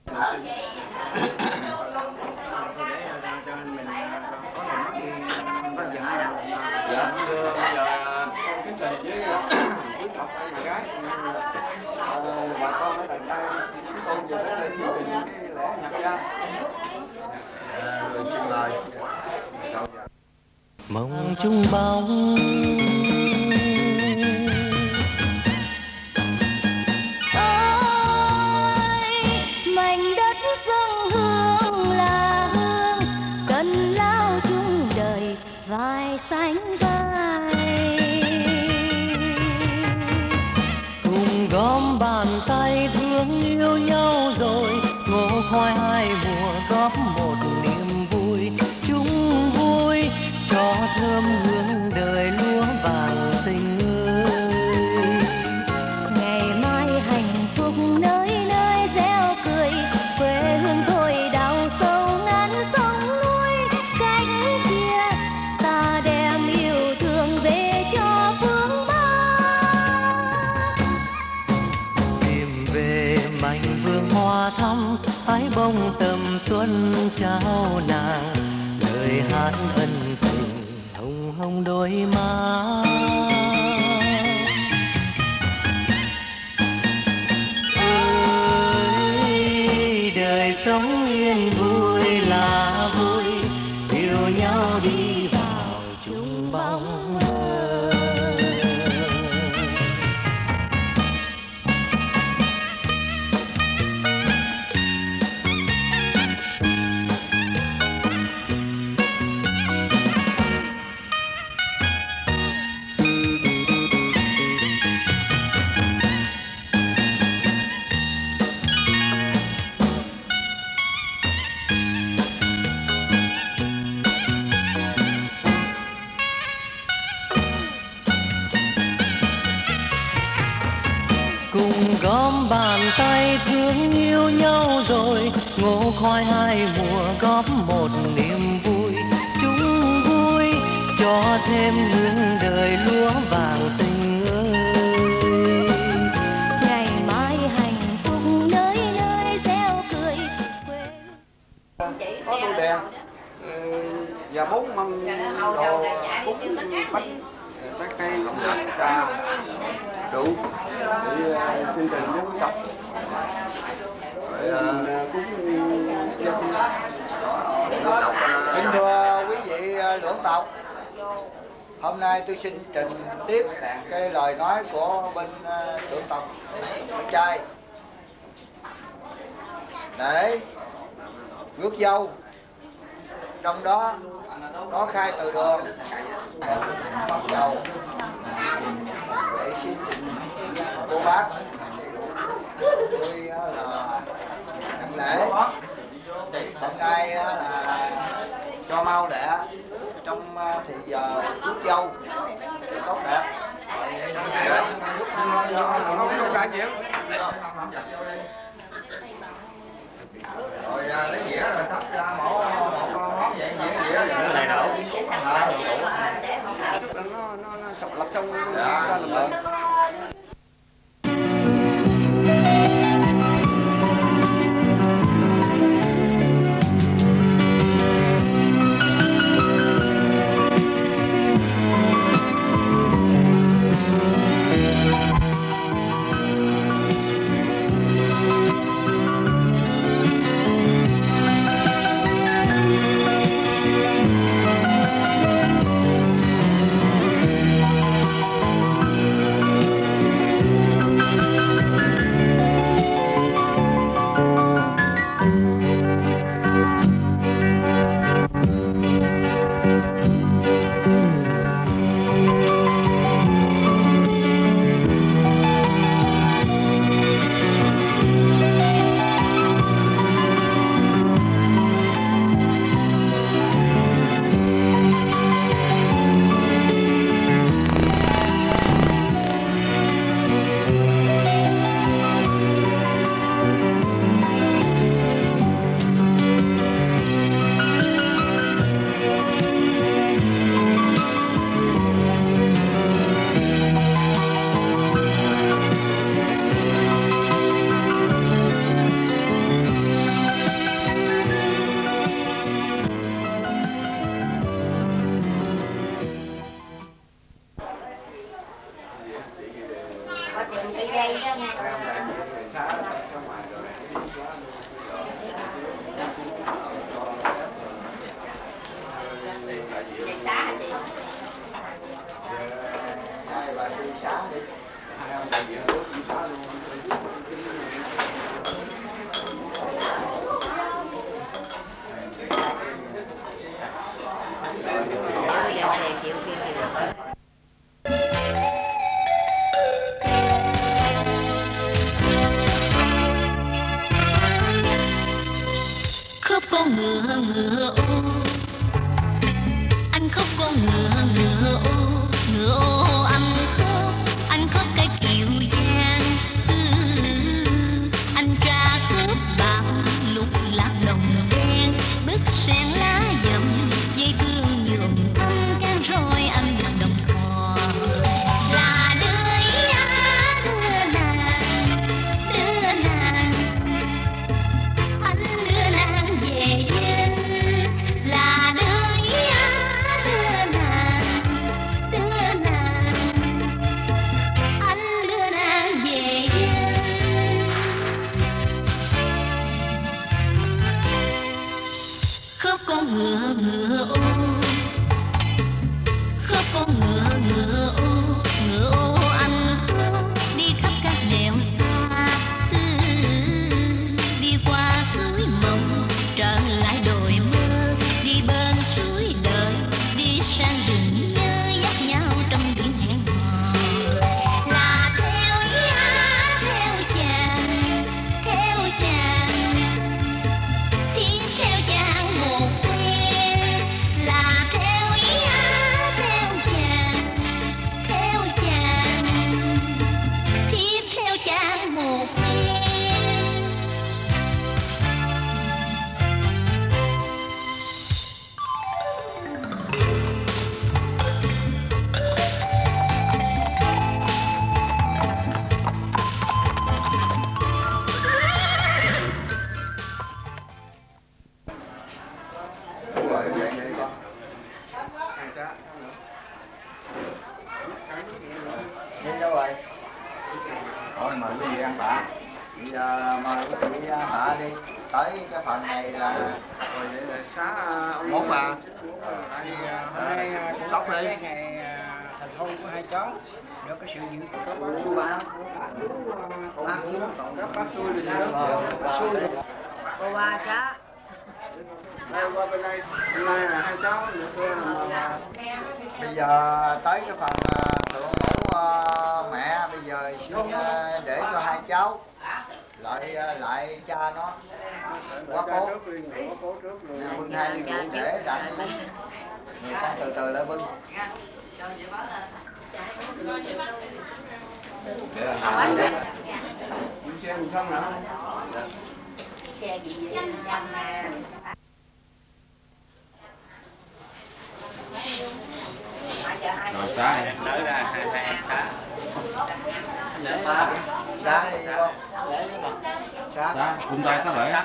Dạ, thưa bây giờ con kính trình với quý tộc nhà gái bà con ở đằng đây chúng tôi về đến đây xin trình cái lễ nhập gia. Rồi xin mời. Mong chung bóng mảnh đất dâng hương là hương cần lao chung đời vai sánh vai, cùng gom bàn tay thương yêu nhau rồi ngô khoai hai mùa góp một niềm vui chung vui cho thơm hương đời lúa vàng tình ơi. ngày mai hạnh phúc nơi nơi reo cười quê hương thôi đào sâu ngàn sông núi cánh kia ta đem yêu thương về cho phương Bắc. Tìm về mảnh vườn hoa thắm hái bông tầm xuân trao nàng lời hát ân tình hồng hồng đôi má. Ơi đời sống yên vui là vui yêu nhau đi vào chung bóng mơ. Cùng gom bàn tay thương yêu nhau rồi ngô khoai hai mùa góp một niềm vui chung vui cho thêm hương đời lúa vàng tình ơi. ngày mai hạnh phúc nơi nơi reo cười quê Có đuôi đèn và 4 mâm đồ cúng bánh trái cây trà rượu để xin trình với quý tộc cúng dân. Kính thưa quý vị lưỡng tộc, hôm nay tôi xin trình tiếp cái lời nói của bên lưỡng tộc bên trai để rước dâu, trong đó có khai từ đường bắt đầu để xin cô bác tôi là nhận lễ hôm nay là cho mau đẻ trong thì giờ rước dâu để tốt đẹp. Không ra gì Rồi lấy dĩa rồi thắp ra một món vậy dĩa này đâu chút là nó sọc lật xong ra làm con ngựa ô, anh khóc con ngựa ô anh khóc cái kiều giang. Anh tra cướp bạc lục lạc đồng đen, bức sen lá dầm dây cương nhuộm tâm can rồi anh được đồng thò. Là đưa nàng, anh đưa nàng về dân. Là đưa nàng, anh đưa nàng về dân. Khóc con ngựa ô, khóc con ngựa ô anh khóc đi khắp các nẻo xa. Đi qua suối mộng trở lại đồi mơ, đi bên suối đời đi sang rừng nhớ dắt nhau trong biển hẹn hò. Là theo chàng tiếp theo chàng một phen. Là theo chàng tiếp theo chàng một phen. Đi đâu rồi? Thôi mời quý vị ăn tạ. Bây giờ mời quý vị tạ đi. Tới cái phần này là mốt mà. Hôm nay cũng tóc đi. cái ngày thành hôn của hai cháu, được cái sự dự của su ba. Cô ba cháu. Qua bên đây, hôm nay là hai cháu Bây giờ tới cái phần thượng mẫu mẹ. Bây giờ xin để cho hai cháu lại cha nó quá cố. Bưng hai ly rượu để đặt người con từ từ lại bưng. xe mình không nữa. Xe gì vậy? Rồi xá em. Nở ra hai em xá. Xá đi con. Xá, vung tay xá lễ.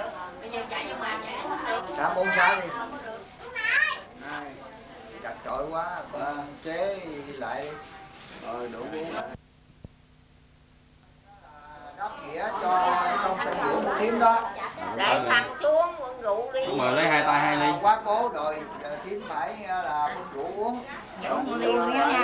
Xá 4 xá đi. Chặt chội quá, chế lại rồi đủ uống. Đắp nghĩa cho trong rượu của thím đó. Để thằng xuống uống rượu đi. Mời lấy hai tay hai ly. Quá cố rồi, thím phải là uống rượu uống. Uống ly nha.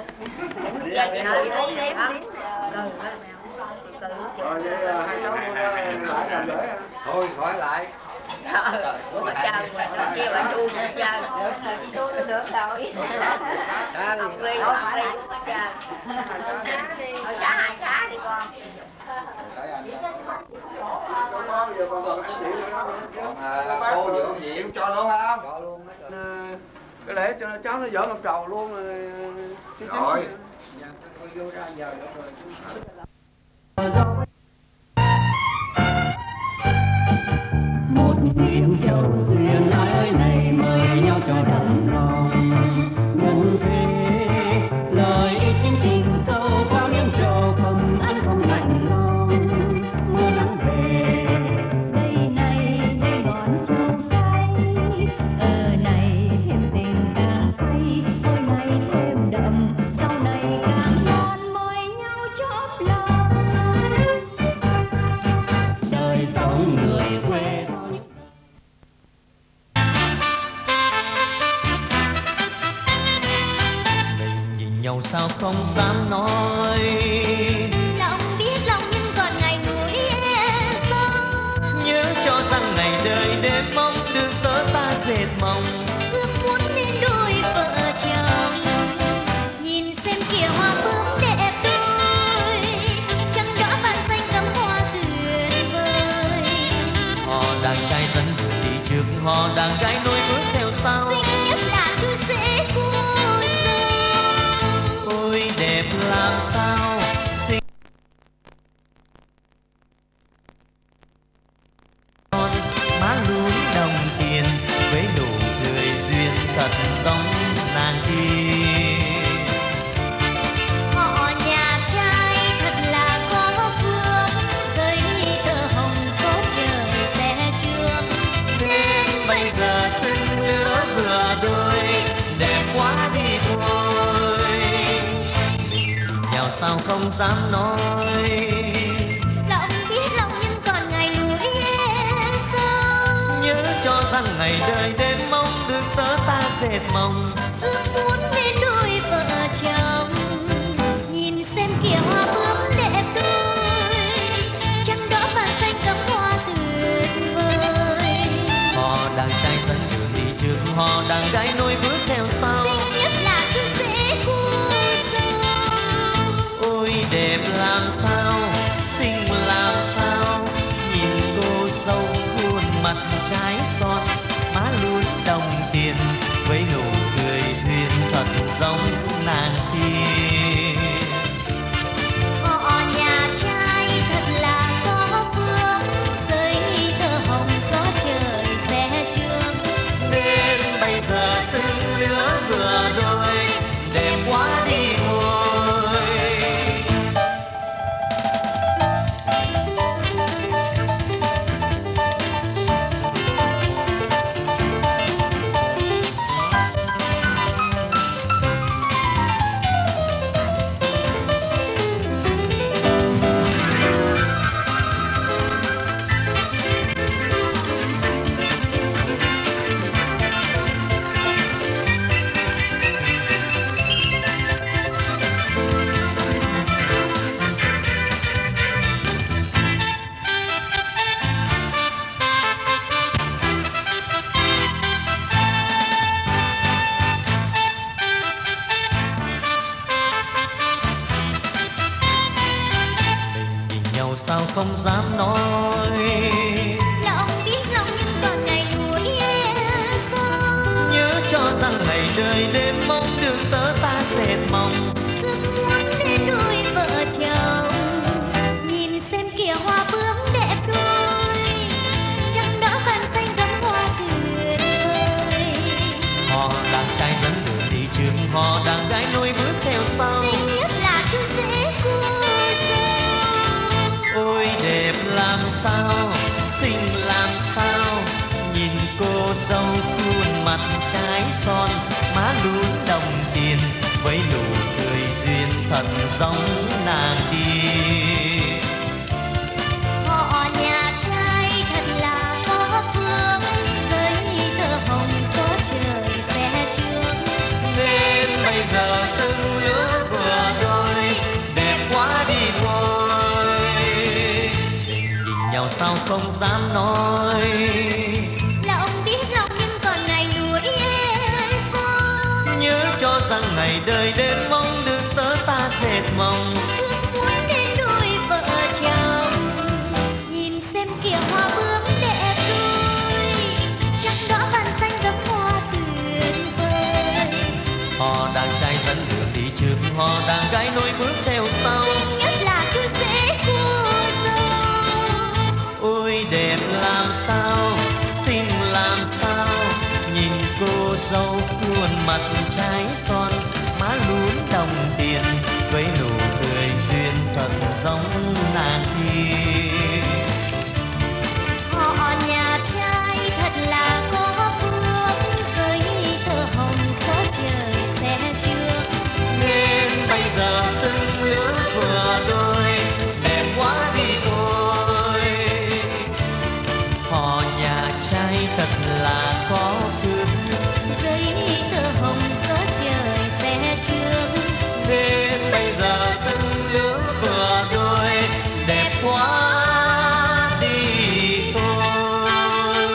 Rồi vậy hai cháu lại làm lễ. Thôi khỏi lại. Ủa mà chơi mà kêu là chu mà chơi. Được rồi. Học ly mà chơi. Thôi trả hai cá đi con. Cô dưỡng diệu cho luôn không? Cái lễ cho cháu nó dở ngọc trầu luôn rồi. Vô ra giờ được rồi. Một tiếng châu duyên ai ơi này mời nhau cho đầm lòng nhân thế lời tiếng tình sâu bao nhiêu trầu không ăn không lạnh lòng mưa nắng về Đây này đây ngọn châu cay, ở này thêm tình càng say, môi này thêm đậm, sau này càng ngon mời nhau chóp lòng. đời sống người quê sau những Nhìn nhau sao không dám nói, Lòng biết lòng nhưng còn ngày núi sông. nhớ cho rằng ngày đời đêm mong được tớ ta dệt mộng. Ước muốn nên đôi vợ chồng, nhìn xem kìa hoa bướm đẹp đôi, trăng đỏ vàng xanh ngắm hoa tuyệt vời. Họ đàn trai dẫn đi hò đàn gái nối bước theo sau. Xinh nhất là chú rể cô dâu. Ôi đẹp làm sao. Má lúm đồng tiền với nụ cười duyên thật giống nàng tiên. Họ nhà trai thật là có phước, giấy tờ hồng gió trời sẽ trước. Đến bây giờ xưng lứa vừa đôi, đẹp quá đi thôi. Mình nhìn nhau sao không dám nói. Lòng biết lòng nhân còn ngày lũi sâu. Nhớ cho rằng ngày đời đêm mong được tớ ta dệt mộng. Ước muốn nên đôi vợ chồng, nhìn xem kìa hoa bướm đẹp đôi, trăng đỏ và xanh cắm hoa tuyệt vời. Họ đàn trai dẫn đường đi trước, họ đàn gái nối bước theo sau. Xinh nhất là chú rể cô dâu. Ôi đẹp làm sao, xinh làm sao, nhìn cô dâu khuôn mặt trái son, má lúm đồng tiền với nụ cười duyên thật giống nàng tiên. Họ nhà trai thật là có phước, giấy tờ hồng gió trời sẽ trước. Đến bây giờ xưng lứa vừa đôi, đẹp quá đi thôi. Sao không dám nói. Lòng biết lòng nhân còn ngày lũi sâu. Nhớ cho rằng ngày đời đêm mong được tớ ta dệt mộng. Ước muốn nên đôi vợ chồng, nhìn xem kìa hoa bướm đẹp đôi, trăng đỏ vàng xanh gấm hoa tuyệt vời. Họ đàn trai dẫn đường đi trước, họ đàn gái nối bước theo sau. Xinh nhất là chú rể cô dâu. Ôi đẹp làm sao, xinh làm sao, nhìn cô dâu khuôn mặt trái son, má lúm đồng tiền với nụ cười duyên thật giống nàng tiên. Họ nhà trai thật là có phước, giấy tờ hồng gió trời sẽ trước. Đến bây giờ xưng lứa vừa đôi, đẹp quá đi thôi. Mình nhìn nhau sao không dám nói. Lòng biết lòng nhân còn ngày lũi sâu. Nhớ cho rằng ngày đời đêm mong được tớ ta dệt mộng. Ước muốn nên đôi vợ chồng, nhìn xem kìa hoa bướm đẹp đôi, trăng đỏ vàng xanh gấm hoa tuyệt vời. Họ đàn trai dẫn đường đi trước, họ đàn gái nối bước theo sau. Xinh nhất là chú rể cô dâu. Ôi đẹp làm sao, xinh làm sao, nhìn cô dâu khuôn mặt trái son, má lúm đồng tiền với nụ cười duyên thật giống nàng tiên. Họ nhà trai thật là có phước, giấy tờ hồng gió trời sẽ trước. Nên bây giờ xưng lứa vừa đôi, đẹp quá đi thôi. Họ nhà trai thật là có phước, Giấy tờ hồng gió trời sẽ trước. đến bây giờ xưng lứa vừa đôi, đẹp quá đi thôi.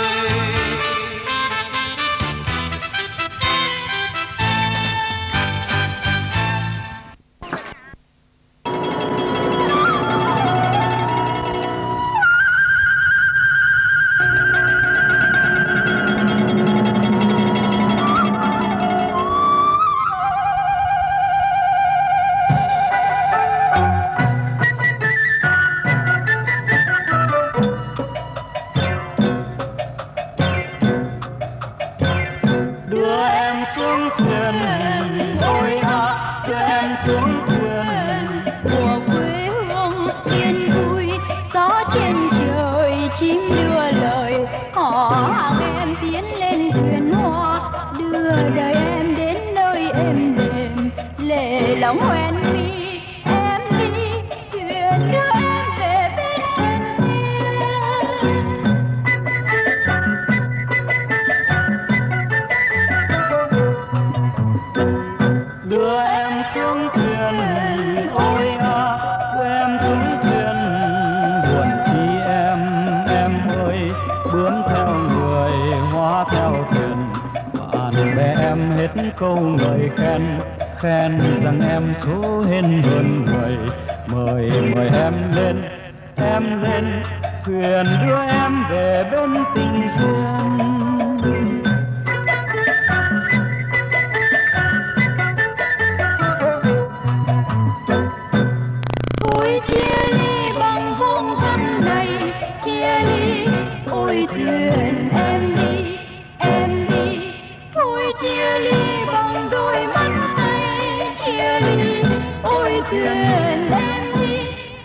họ hàng em tiến lên thuyền hoa, đưa đời em đến nơi êm đềm, lệ lòng hoen mi em đi, thuyền đưa em về bên đưa em xuống thuyền, ôi à, đưa em xuống thuyền, buồn chi em ơi, bướm theo người, hoa theo thuyền, bạn bè em hết câu người khen, khen rằng em số hên hơn người, mời em lên, thuyền đưa em về bên tình duyên. Chia ly bằng vuông thân này, chia ly ôi thuyền em đi, thôi chia ly bằng đôi mắt này, chia ly ôi thuyền em đi,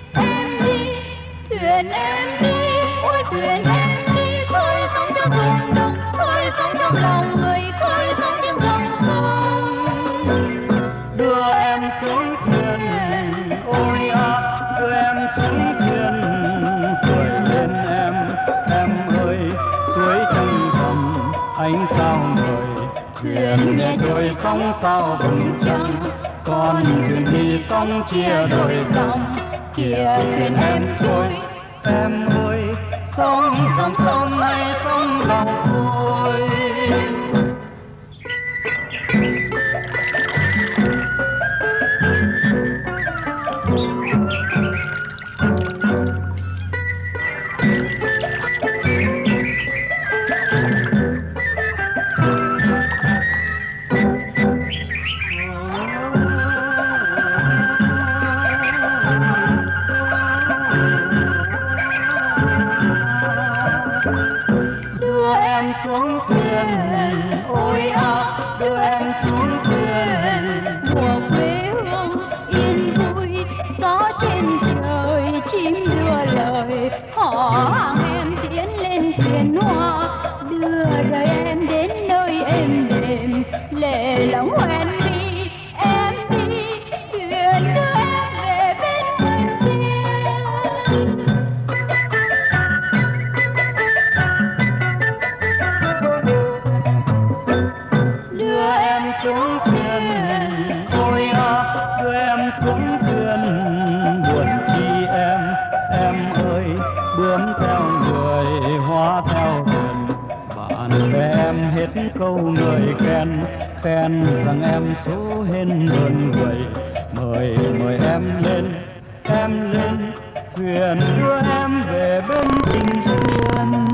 thuyền em đi, ôi thuyền em đi, khơi sóng cho rung động, khơi sóng trong lòng người, khơi sóng trên dòng sông, đưa em xuống thuyền, ôi à, đưa em xuống thuyền, cười lên em ơi, suối trăng rằm ánh sao ngời, thuyền nhẹ trôi sóng sao vầng trăng, con thuyền đi sóng chia đôi dòng, kìa thuyền em trôi, em ơi, sóng hay sóng lòng tôi. đưa em xuống thuyền, ôi à, đưa em xuống thuyền, mùa quê hương yên vui, gió trên trời chim đưa lời, họ hàng em tiến lên thuyền hoa, đưa đời em đến nơi êm đềm, lệ lòng hoen mi em đi, thuyền đưa em về bên bên kia. Đưa em xuống thuyền, ôi à, đưa em xuống thuyền, buồn chi em ơi, bướm theo người, hoa theo thuyền, bạn bè em hết câu người khen, khen rằng em số hên hơn người, mời em lên, thuyền đưa em về bên tình duyên.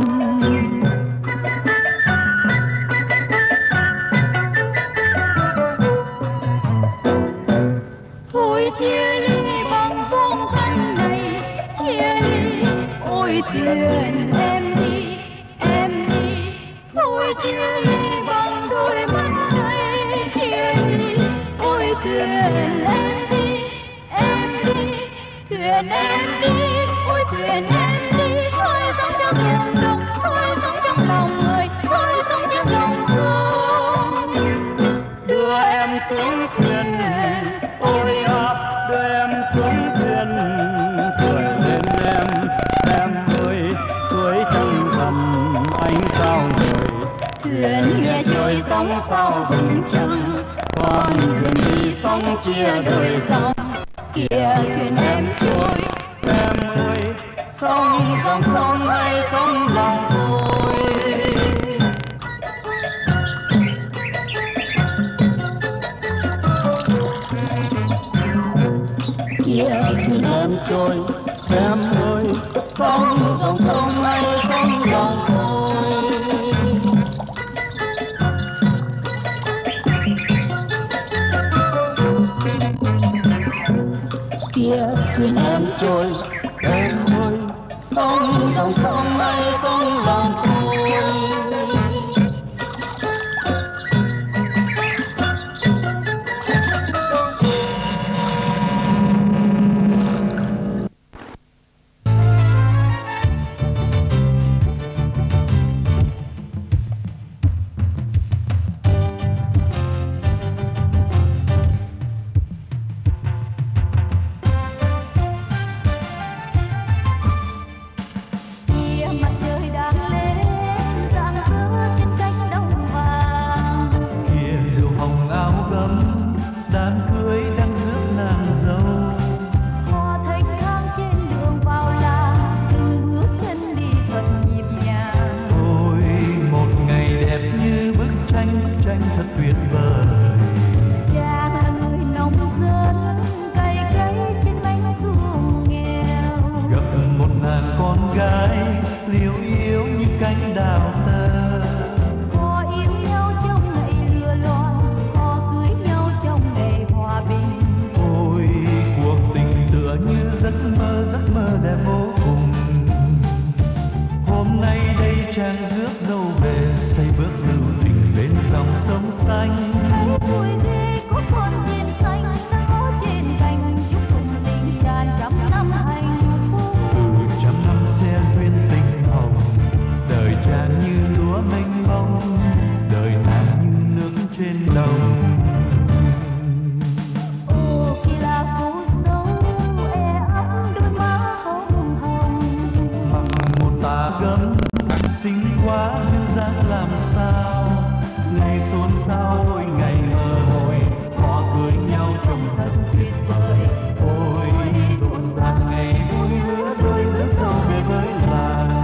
Thôi chia ly bằng vuông thân này, chia ly ôi thuyền em đi, thôi chia ly bằng đôi mắt này, chia ly ôi thuyền em đi, thuyền em đi, ôi thuyền em đi, khơi sóng cho rung động, khơi sóng trong lòng người, khơi sóng trên dòng sông, đưa em xuống thuyền, ôi à, đưa em xuống thuyền, cười lên em ơi, suối trăng rằm ánh sao ngời, thuyền nhẹ trôi sóng sao vầng trăng, con thuyền đi sóng chia đôi dòng, kìa thuyền em trôi, em ơi, sóng hay sóng lòng tôi. kìa thuyền em trôi, em ơi, sóng hay sóng lòng tôi. Kìa thuyền em trôi, em ơi, sóng hay sóng lòng tôi. tranh thật tuyệt vời. Chàng là người nông dân cày cấy trên mảnh ruộng nghèo, gặp một nàng con gái liễu yếu như cánh đào tơ. họ yêu nhau trong ngày lửa loạn, họ cưới nhau trong ngày hòa bình. Ôi cuộc tình tựa như giấc mơ đẹp vô cùng. Hôm nay đây chàng rước dâu về, say bước lưu tình bên dòng sông xanh. Thấy vui ghê có con chim xanh đang ngó trên cành, chúc cùng tình tràn trăm năm hạnh phúc. Trăm năm xe duyên tình hồng, đời chàng như lúa mênh mông, đời nàng như nước trên đồng. Ô kỳ là cô dâu e ấp đôi má hồng hồng, Mặc một tà gấm xinh quá duyên dáng làm sao. Ngày xôn xao ôi ngày mơ hồi, họ cưới nhau trông thật tuyệt vời. Ôi rộn ràng ngày vui lứa đôi rước dâu về với làng.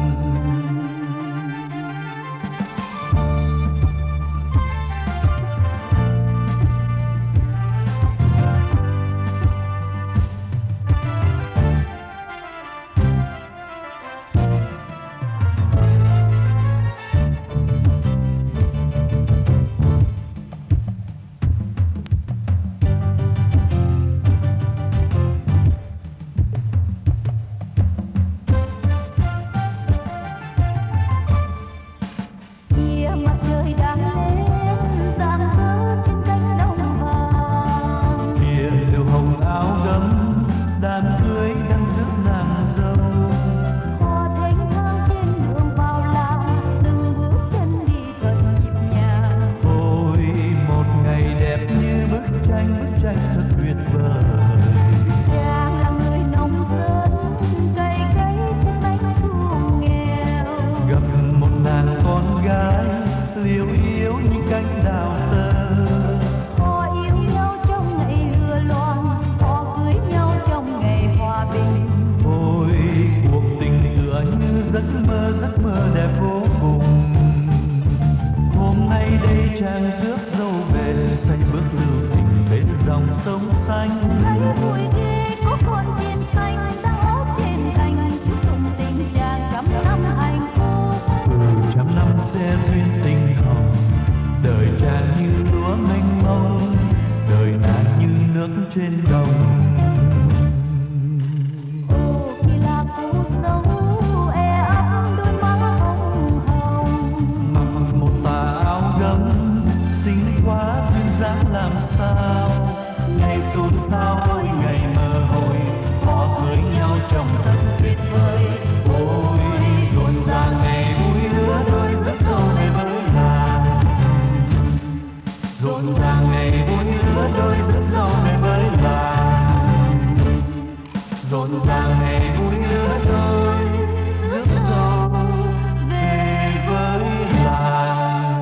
kia mặt trời đang lên rạng rỡ trên cánh đồng vàng. Kia diều hồng áo gấm, đám cưới đang rước nàng dâu. Họ thênh thang trên đường vào làng, từng bước chân đi thật nhịp nhàng. Ôi một ngày đẹp như bức tranh thật tuyệt vời. Chàng là người nông dân cày cấy trên mảnh ruộng nghèo, Gặp một nàng con gái liễu yếu như cánh đào tơ. họ yêu nhau trong ngày lửa loạn, họ cưới nhau trong ngày hòa bình. Ôi cuộc tình tựa như giấc mơ đẹp vô cùng. Hôm nay đây chàng rước dâu về, say bước lưu tình bên dòng sông xanh. Thấy vui ghê có con chim xanh đang hót trên cành, chúc tụng tình chàng trăm năm hạnh phúc. Trăm năm sẽ duyên tình hồng, đời chàng như lúa mênh mông, đời nàng như nước trên đồng. Ô kỳ là cô dâu e ấp đôi má hồng hồng, Mặc một tà áo gấm xinh quá duyên dáng làm sao. Ngày xôn xao ôi ngày mơ hồi, họ cưới nhau trông thật tuyệt vời. Ôi rộn ràng ngày vui lứa đôi rước dâu về với làng. Rộn ràng ngày vui lứa đôi rước dâu về với làng. Rộn ràng ngày vui lứa đôi rước dâu về với làng.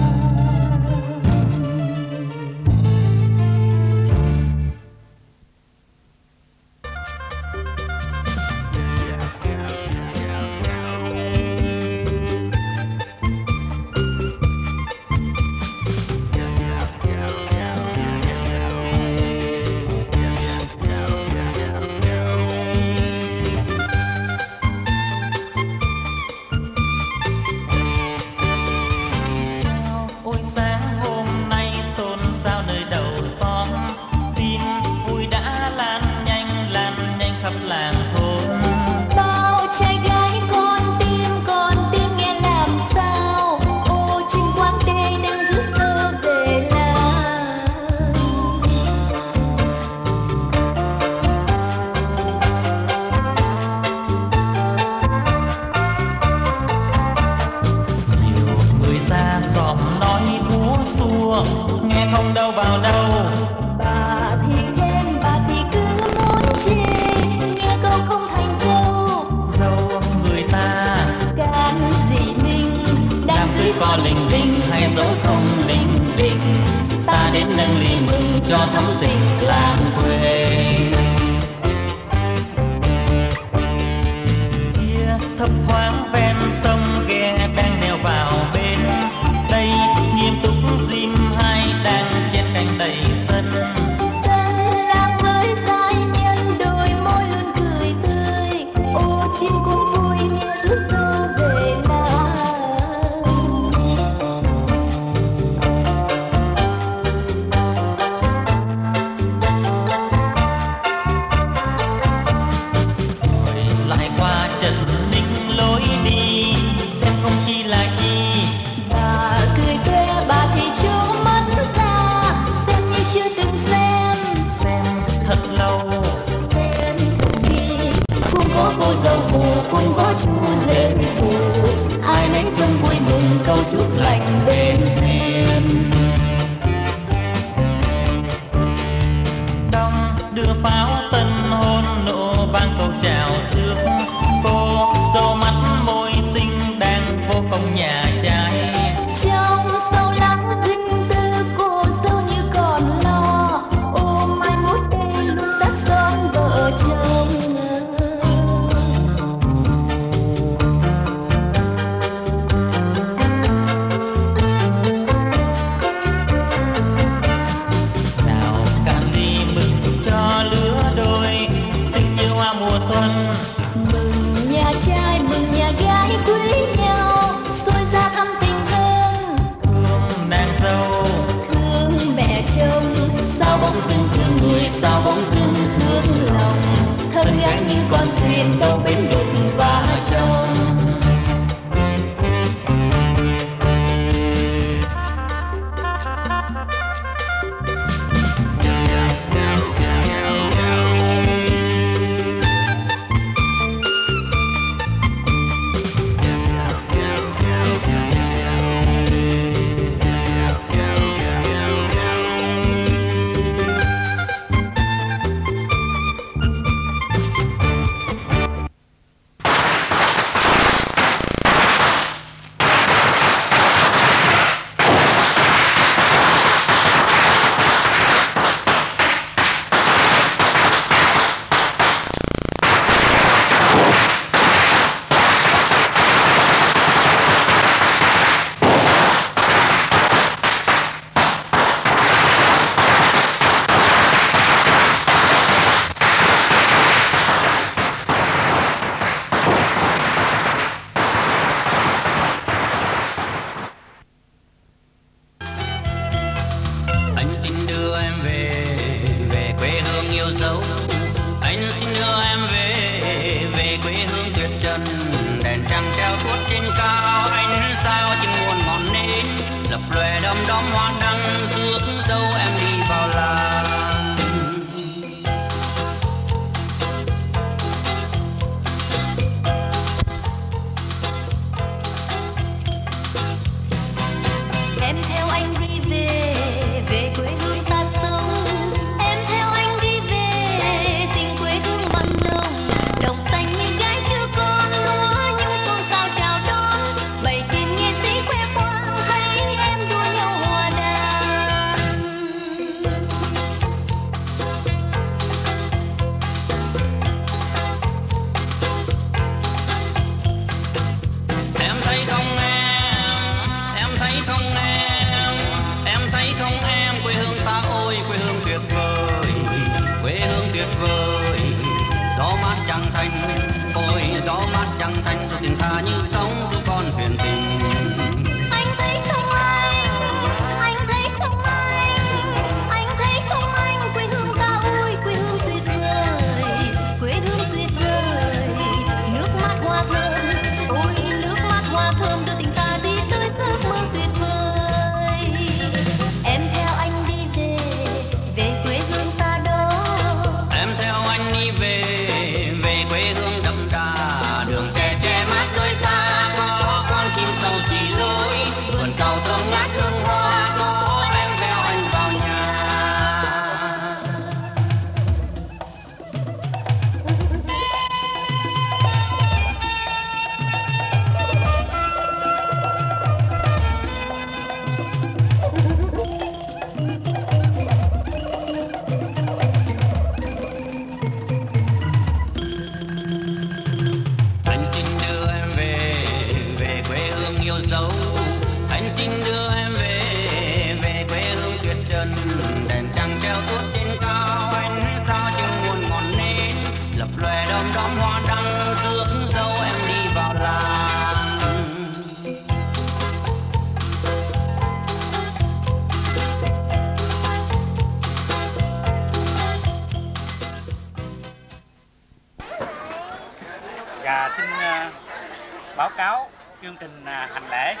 Ôi sáng hôm nay xôn xao nơi đầu xóm, tin vui đã lan nhanh khắp làng thôn. Bao trai gái con tim nghe làm sao. Ô trên quán đê đang rước dâu về làng. Nhiều người ra dòm nói búa xua, nghe không đâu vào đâu. Bà thì ghen, bà thì cứ muốn chê, nghe câu không thành câu. Dâu người ta Can gì mình đám cưới có linh đình hay dẫu không linh đình, ta đến nâng ly mừng cho thắm tình làng quê. Kia thấp thoáng ven sông ghe đang neo vào bên, đây nghiêm túc chúc lành bên duyên. Đông đưa pháo tân hôn nổ vang câu chào rước cô dâu mắt môi xinh đang vô công nhà trai. Trong sâu lắng riêng tư cô dâu như còn lo ôm mai mốt đây luôn dắt son vợ chồng. Nào cạn ly mừng cho lứa đôi xinh như hoa mùa xuân. Mừng nhà trai mừng nhà gái quý nhau xôi ra thăm tình thân. Thương nàng dâu Thương mẹ chồng sao bỗng dưng thương người sao bỗng dưng thương lòng. Thân gái như con thuyền đâu bến đục và trông. Anh xin đưa em về quê hương yêu dấu. Anh xin đưa em về quê hương tuyệt trần. Đèn trăng treo tuốt trên cao, ánh sao trên muôn ngọn nến lập lòe đom đóm hoa đăng rước dâu em đi vào làng. Em theo anh đi về quê hương ta sống. Em theo anh đi về tình quê hương mặn nồng. Đồng xanh như gái chưa con lúa những xôn xao chào đón. Bầy chim nghệ sĩ khoe khoang thấy em đua nhau hòa đàn. Em thấy không em thấy không em thấy không em, quê hương ta ôi quê hương tuyệt vời, quê hương tuyệt vời. Gió mát chẳng thành, ôi gió mát chẳng thành, rồi tình ta như sóng giữa con thuyền tình. Anh thấy không anh thấy không anh thấy không anh, quê hương ta ôi quê hương tuyệt vời, quê hương tuyệt vời. Nước mắt hoa thơm, ôi nước mắt hoa thơm đưa tình ta đi tới giấc mơ tuyệt vời. Em theo anh đi về quê hương ta đó. Em theo anh đi về quê hương đậm đà. Đường tre tre mát đôi ta có con chim sâu chỉ lối. Vườn cầu thơm ngát hương hoa có em theo anh vào nhà. Anh xin đưa em về quê hương yêu dấu. Anh xin đưa em về quê hương tuyệt trần. Đèn trăng treo tuốt trên cao, ánh sao trên muôn ngọn nến lập lòe đom đóm hoa đăng rước dâu em đi vào làng. Và xin báo cáo chương trình hành lễ.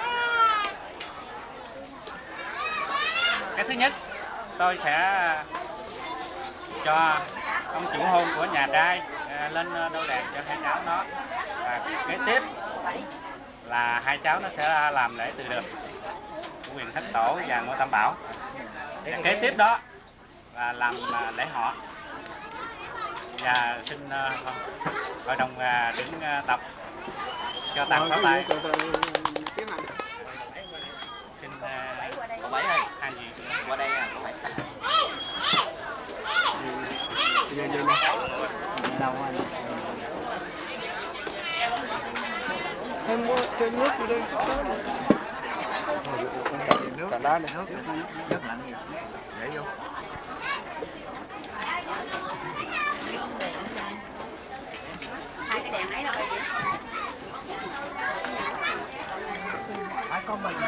Cái thứ nhất, tôi sẽ cho ông chủ hôn của nhà trai lên đôi đàn cho hai cháu nó. Và kế tiếp là hai cháu nó sẽ làm lễ từ được của quyền thất tổ và ngôi tam bảo. Kế tiếp đó là làm lễ họ, và xin hội đồng trưởng tập cho tặng pháo tay. Xin bảy ơi, hai vị qua đây à, có bảy. Đâu anh? Em mua thêm nước vô đây. Nước, Cả đá này. nước lạnh kìa, để vô. Hai cái đèn ấy đâu vậy? Phải có mình.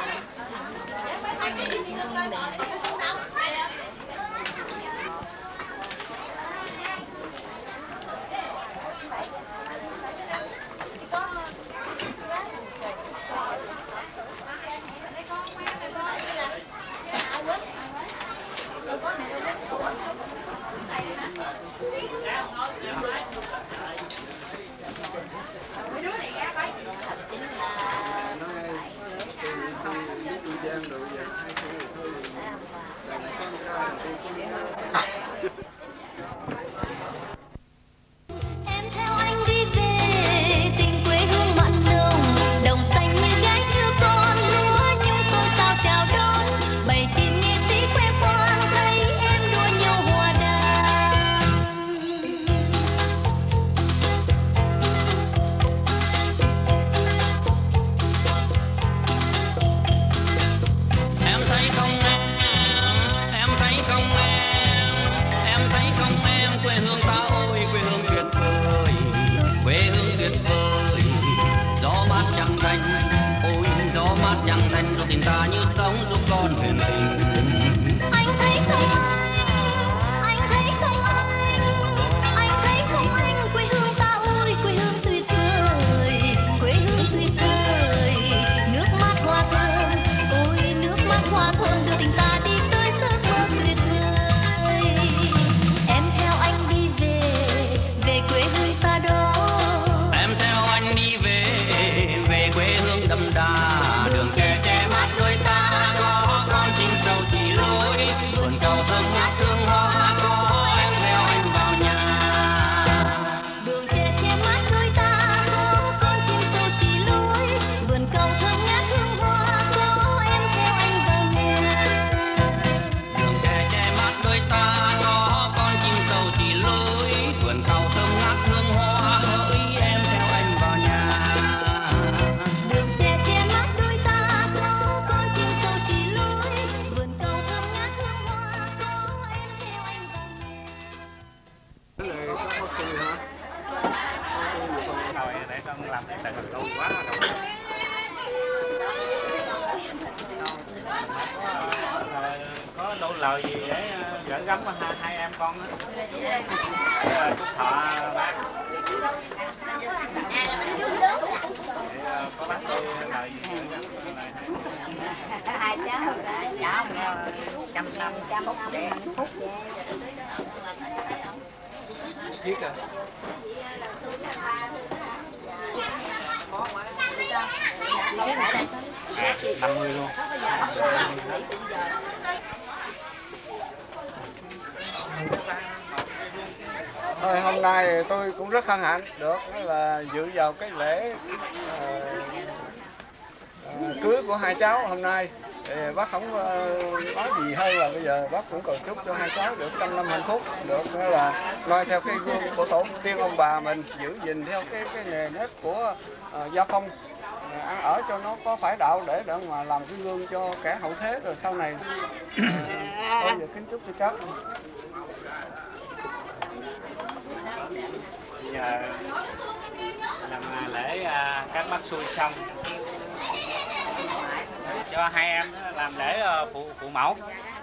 Em theo anh đi về tìm quê hương mặn nồng, đồng xanh như gái như con lúa nhung xôn xao chào đón, bầy chim nghệ sĩ khoe khoang thấy em đua nhau hòa đàn. Em thấy không em thấy không em thấy không em, quê hương ta ôi quê hương tuyệt vời, quê hương tuyệt vời. Gió mát chẳng thành, ôi gió mát chẳng thành, rồi tình ta như sóng giúp con thuyền tình. Anh thấy không anh thấy không anh thấy không anh, quê hương ta ôi quê hương tuyệt vời, quê hương tuyệt vời. Nước mắt hoa thơm, ôi nước mắt hoa thơm đưa tình ta đi tới giấc mơ tuyệt vời. Em theo anh đi về quê hương ta đó. Em theo anh đi về quê hương đậm đà, đường tre che mát đôi ta có con chim sâu chỉ lối, vườn cầu thơm ngát hương hoa có em theo anh vào nhà. Đường tre che mát đôi ta có con chim sâu chỉ lối, vườn cầu thơm ngát hương hoa có em theo anh vào nhà. Đường tre che mát đôi ta có con chim sâu chỉ lối, vườn cầu thơm ngát hương hoa hỡi em theo anh vào nhà. Đường tre che mát đôi ta có con chim sâu chỉ lối, vườn cầu thơm ngát hương hoa có em theo anh vào nhà. Cái này có kỳ hả? rồi để con làm cái từ lâu quá rồi. Có đủ lời gì để gửi gắm hai em con á. Chúc thọ bác. Có bác tôi lời gì Hai cháu cháu trăm năm trăm phút để phúc Viết à? 50 luôn. Thôi hôm nay tôi cũng rất hân hạnh được là dự vào cái lễ cưới của hai cháu hôm nay. Thì bác không nói gì hơn là bây giờ bác cũng cầu chúc cho hai cháu được trăm năm hạnh phúc, được là noi theo cái gương của tổ tiên ông bà mình, giữ gìn theo cái nề nếp của gia phong, ăn ở cho nó có phải đạo để mà làm cái gương cho kẻ hậu thế rồi sau này. Thôi giờ kính chúc cho cháu. Giờ làm lễ các bác xui xong cho hai em làm lễ phụ mẫu.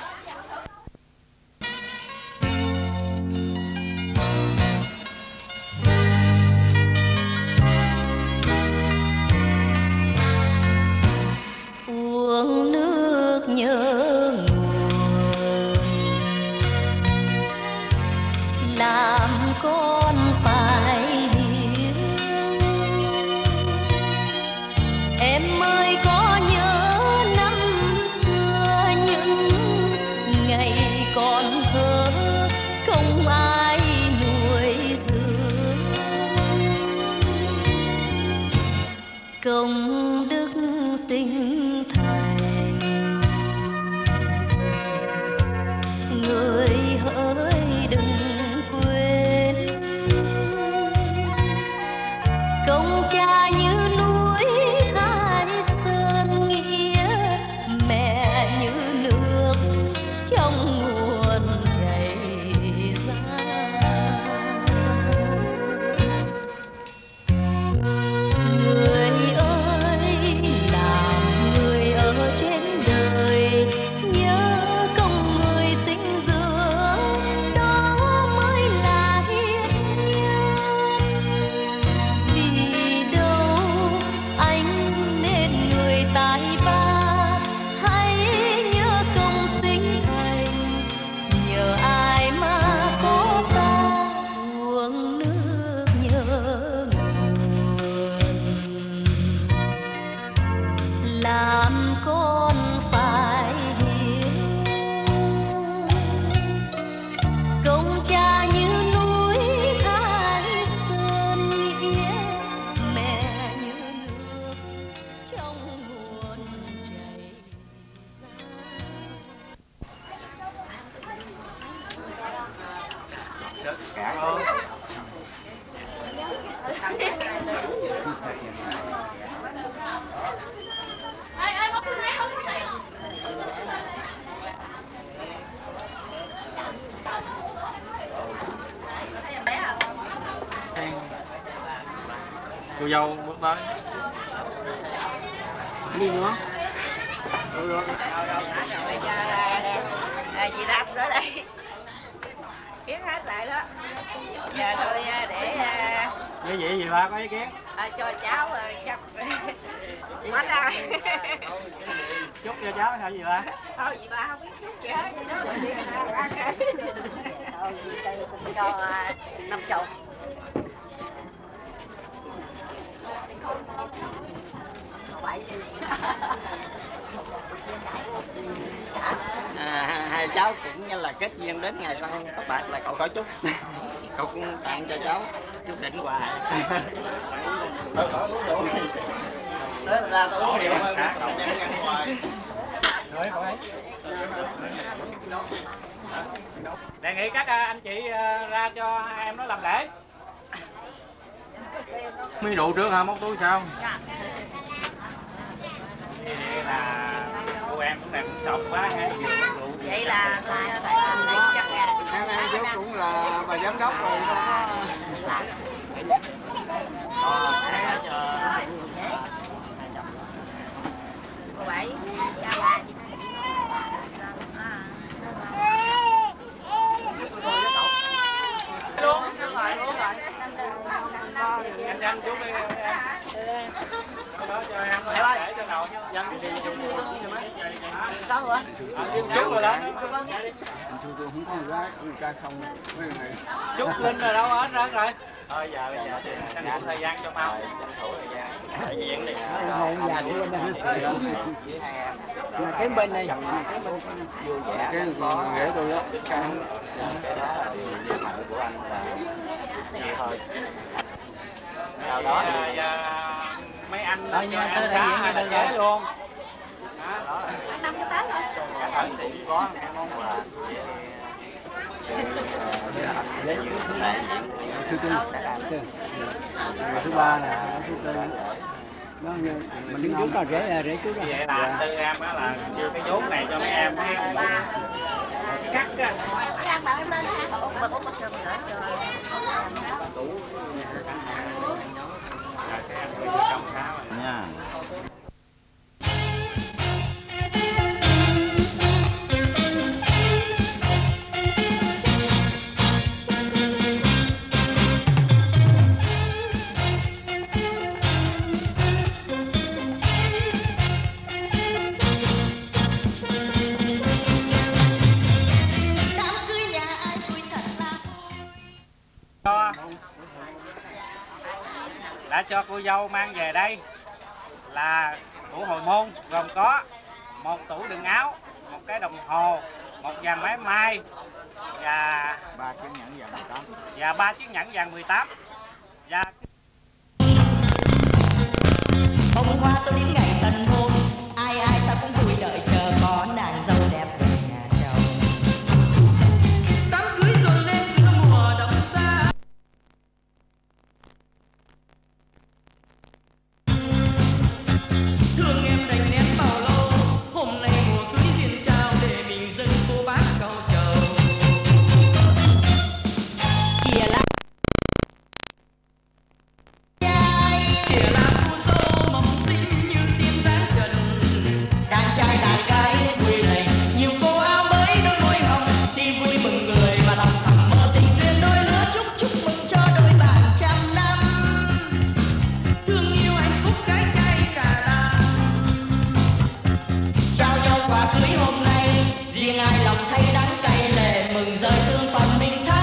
Uống nước nhớ nguồn, làm con phải hiểu ơi có nhớ năm xưa những ngày còn thơ không ai nuôi dưỡng, công đức sinh thành người hỡi đừng quên, công cha như núi Thái Sơn nghĩa mẹ như nước trong nguồn chảy ra. Người ơi làm người ở trên đời, nhớ công người sinh dưỡng đó mới là hiến nhân. Vì đâu anh nên người tài ba, hãy nhớ công sinh thành, nhờ ai mà có ta uống nước nhớ nguồn. Làm con phải hiếu, công cha như núi Thái Sơn nghĩa mẹ như nước trong nguồn chảy Cạn ơi. Cô dâu bước tới. Đi nữa. Chị Lâm tới đây kiến hết lại đó. Giờ thôi để Như vậy gì ba có ý kiến? cho cháu chắc bánh ăn. Chúc cho cháu sao gì ba? Thôi chị ba không biết chút gì hết, chị nói đi ăn thôi cho 50. Hai cháu cũng như là kết duyên đến ngày sau các bạn là cậu có chúc cậu cũng tặng cho cháu chút đỉnh quà. Tới ra tôi uống nhiều hơn cậu ăn hoài. Đề nghị các anh chị ra cho hai em nó làm lễ. Miếng rượu trước hả? Móc túi sao? Vậy là cô em cũng đang sọc quá ha. Vậy là thôi chắc Em chú cũng là bà giám đốc rồi không có. cô Bảy luôn. Anh chú đi. Đó cho em để cho đầu nha. Sao rồi? Chút rồi đó. Chú tôi không có gái, người ta không mấy người. Chút Linh rồi đâu hết rồi. Thôi giờ bây giờ tranh thủ thời gian cho mau. Tranh thủ thời gian. Thời gian đi. Nhà của bên đây. Là cái bên này, cái bên vui vẻ. Cái nghĩa tôi đó. Cái đó thì mợ của anh là vậy thôi. Nào đó mấy anh cho em cá đơn giản luôn. Đó. 5 cái tết thôi. Anh thì có cái món quà thứ tư, thứ ba là thứ tư. Đó, mình đứng trước là rễ trước đó. Vậy là tư em á là đưa cái vốn này cho mấy em cắt á. Đang bảo em lên ăn. Mà uống bát cơm nữa cho nha. Đã cho cô dâu mang về đây là của hồi môn gồm có một tủ đựng áo, một cái đồng hồ, một dàn máy may và 3 chiếc nhẫn vàng 18. Và 3 chiếc nhẫn vàng 18. Và bông hoa tôi đến ngày tân hôn, ai ai ta cũng vui đợi chờ có nàng dâu đẹp về nhà chồng. Đám cưới dồn lên giữa mùa đông xa. Thương em đành nén bao lâu, hôm nay mùa cưới duyên trao để mình dâng cô bác câu chầu. Kìa là kìa là cô dâu mộng xinh như tiên dáng trần, đàn trai đàn gái đến vui này nhiều cô áo mới đôi môi hồng, đi vui mừng người mà lòng thầm mơ tình duyên đôi lứa. Chúc chúc mừng cho đôi bạn trăm năm thương yêu hạnh phúc gái trai cả làng, trao nhau quà cưới hôm nay, riêng ai lòng thấy đắng cay lệ mừng rơi thương phần mình thay.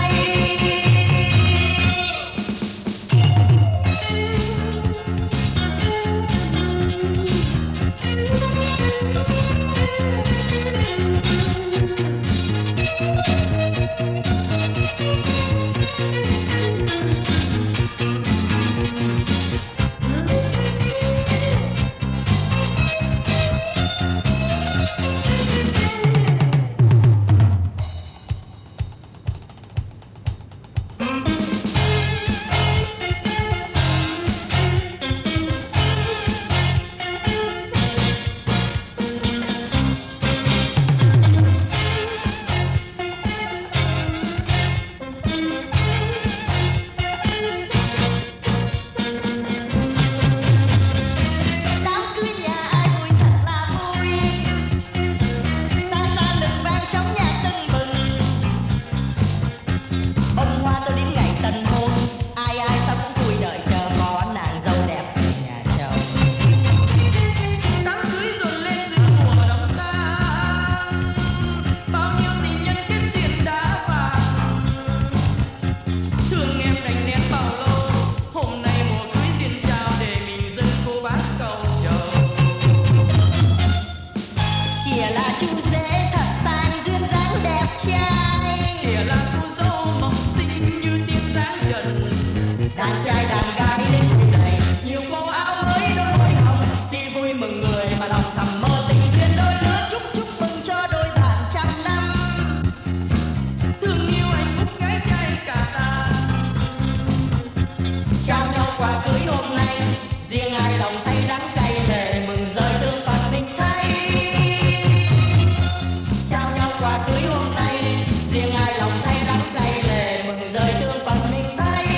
Đám cưới nhà ai vui thật là vui, tan tan lừng vang trong nhà tưng bừng. Bông hoa tôi đến ngày tân hôn, ai ai ta cũng vui đợi chờ có nàng dâu đẹp về nhà chồng. Đám cưới dồn lên giữa mùa đông xa, bao nhiêu tình nhân kết duyên đã vàng. Thương em đành nén bao lâu, hôm nay mùa cưới duyên trao để mình dâng cô bác câu chầu. Kìa là chú rể thật sang duyên dáng đẹp trai, kìa là cô dâu mộng xinh như tiên dáng trần, đàn trai đàn gái đến vui này nhiều cô áo mới đôi môi hồng, đi vui mừng người mà lòng thầm mơ tình duyên đôi lứa. Chúc chúc mừng cho đôi bạn trăm năm thương yêu hạnh phúc gái trai cả làng, trao nhau quà cưới hôm nay, riêng ai lòng thấy đắng cay lệ mừng rơi thương phần mình thay. Trao nhau quà cưới hôm nay, riêng ai lòng thấy đắng cay lệ mừng rơi thương phần mình thay.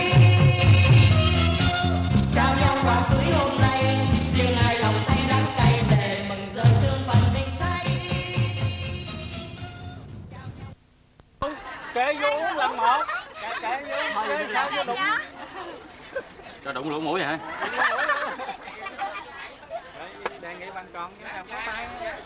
Trao nhau quà cưới hôm nay, riêng ai lòng thấy đắng cay lệ mừng rơi thương phần mình thay. kệ vô uống lần một, kệ vô kệ sao cho đụng. Cho đụng lỗ mũi hả? Đề nghị bạn còn chứ không có tay.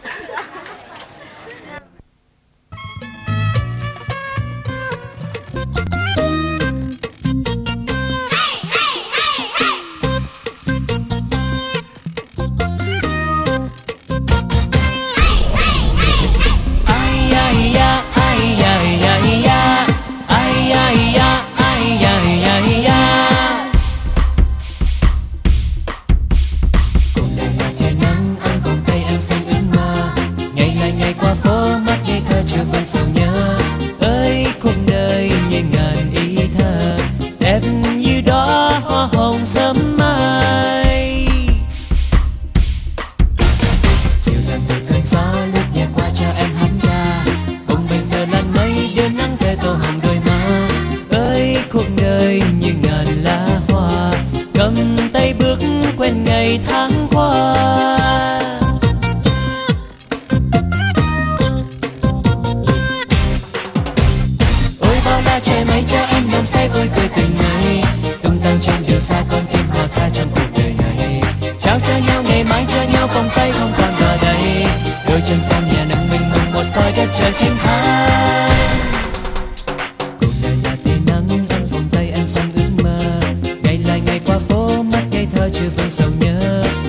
chân sang nhà nâng mình mong một coi đất trời thanh thang. Cuộc đời là tia nắng anh vòng tay em xanh ước mơ, ngày lại ngày qua phố mắt ngây thơ chưa vương sầu nhớ.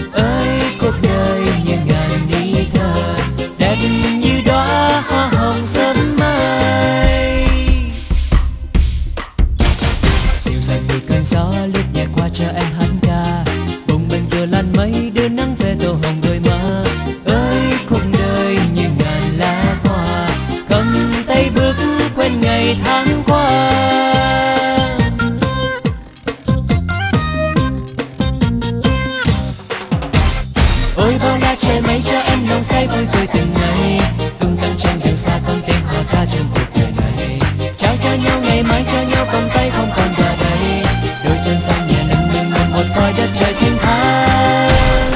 la trời mây cho em nồng say vui tươi từng ngày. Tung tăng trên đường xa con tiếng hò ca trong cuộc đời này. Trao cho nhau ngày mai cho nhau vòng tay không còn bờ đây. Đôi chân sang nhà nâng niu mong một cõi đất trời thiên thang.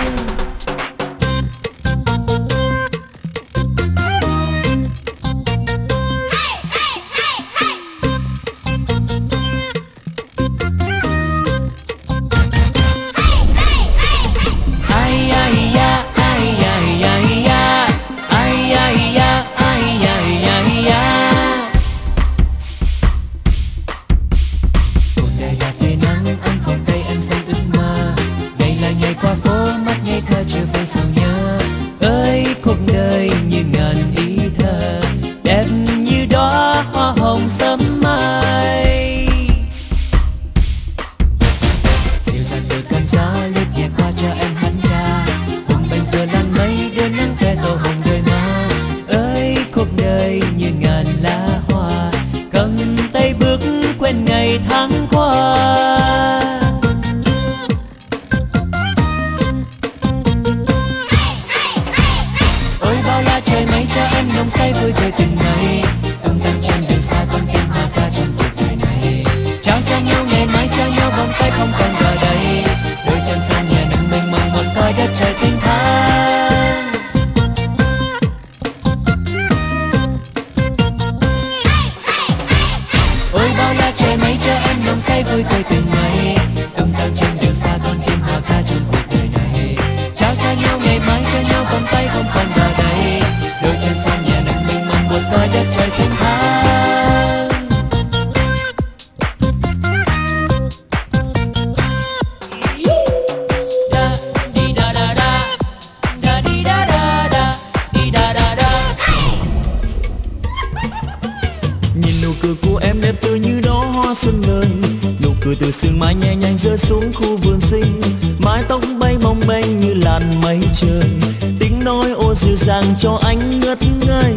cho anh ngất ngây.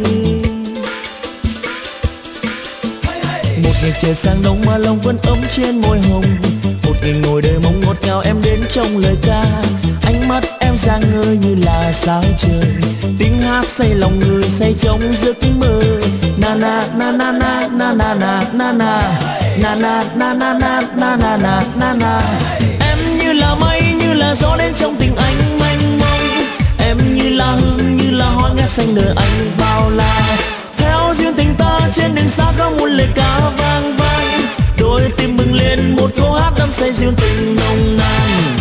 Một ngày trời sang đông mà lòng vẫn ấm trên môi hồng. Một ngày ngồi đời mong ngọt ngào em đến trong lời ca. Ánh mắt em sáng ngời như là sao trời. Tiếng hát say lòng người say trong giấc mơ. Na na na na na na na na na na na na na na na na na na na na. Em như là mây như là gió đến trong tình anh mênh mông. Em như là hương như là hoa ngát xanh đời anh bao la. Theo duyên tình ta trên đường xa có một lời ca vang vang. Đôi tim bừng lên một câu hát đắm say duyên tình nồng nàn.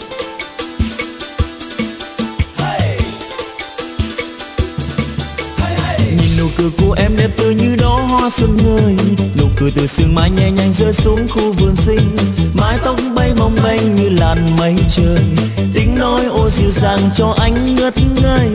Nhìn nụ cười của em đẹp tươi như đó hoa xuân ngời. Nụ cười từ sương mai nhẹ nhàng rơi xuống khu vườn xinh. Mái tóc bay mong manh như làn mây trời. Tiếng nói ô dịu dàng cho anh ngất ngây.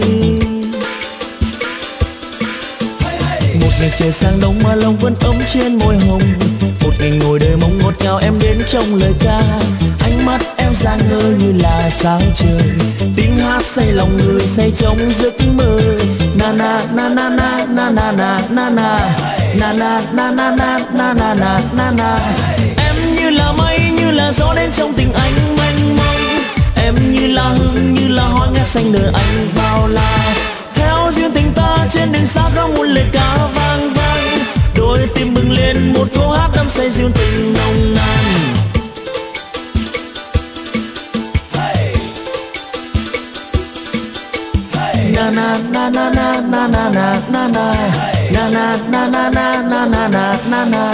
Một ngày trời sang đông mà lòng vẫn ấm trên môi hồng. Một ngày ngồi đời mong ngọt ngào em đến trong lời ca. Ánh mắt em sáng ngời như là sao trời. Tiếng hát say lòng người say trong giấc mơ. Na na na na na na na na na na na na na na na na na na na na. Em như là mây như là gió đến trong tình anh mênh mông. Em như là hương như là hoa ngát xanh đời anh bao la. Theo duyên tình ta trên đường xa có một lời ca vang vang. Đôi tim bừng lên một câu hát đắm say duyên tình nồng nàn. Na na na na na na na na na na na na na na na na na na na.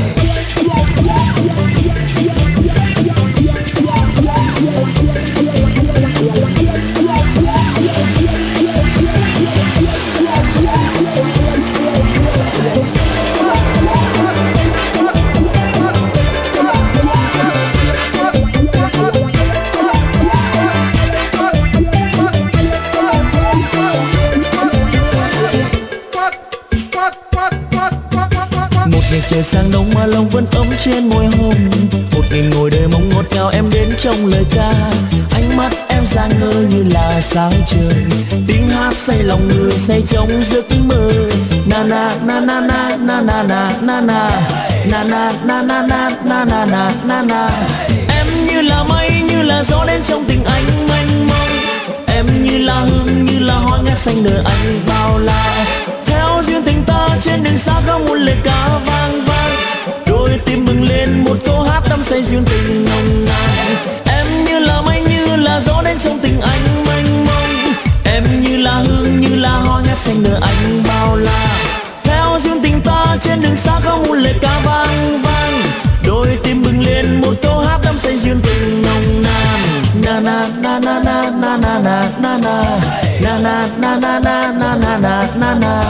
Ngày trời sang đông mà lòng vẫn ấm trên môi hồng. Một ngày ngồi đời mong ngọt ngào em đến trong lời ca. Ánh mắt em sáng ngời như là sao trời. Tiếng hát say lòng người say trong giấc mơ. Na na na na na na na na na na na na na na na na na na na na. Em như là mây như là gió đến trong tình anh mênh mông. Em như là hương, như là hoa ngát xanh đời anh bao la. Theo duyên tình ta trên đường xa có một lời ca vang vang, đôi tim bừng lên một câu hát đắm say duyên tình nồng nàn. Em như là mây, như là gió đến trong tình anh mênh mông. Em như là hương, như là hoa ngát xanh đời anh bao la. Theo duyên tình ta trên đường xa có một lời ca vang vang, đôi tim bừng lên một câu hát đắm say duyên tình nồng nàn. Na na na na na na na na na na na na na na na na na na na.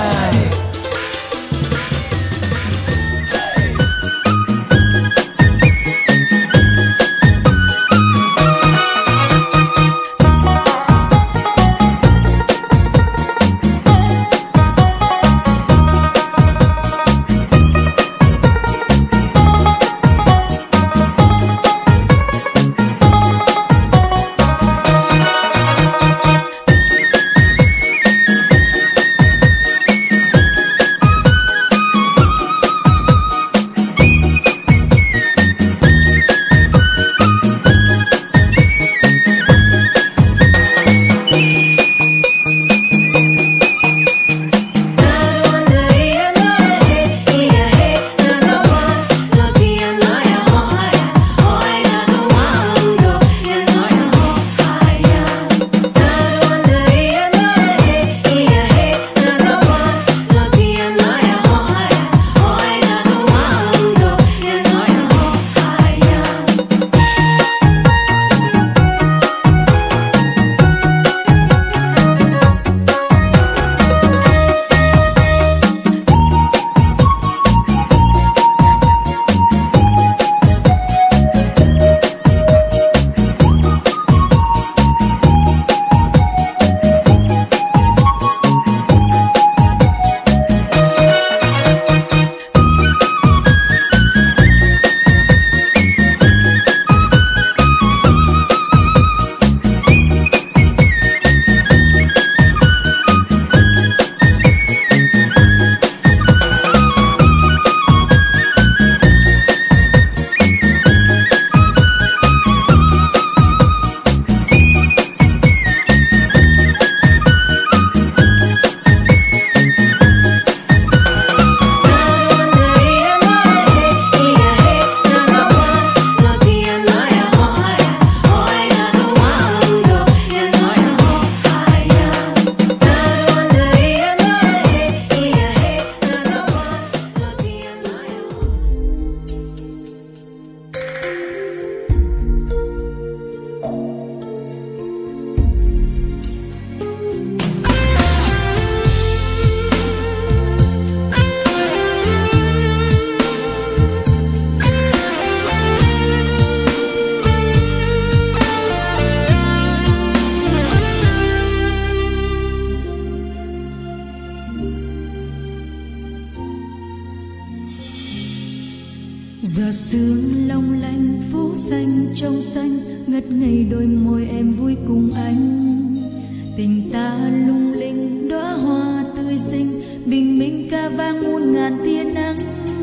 Giọt sương long lanh phố xanh trong xanh, ngất ngây đôi môi em vui cùng anh. Tình ta lung linh đóa hoa tươi xinh, bình minh ca vang muôn ngàn tia nắng.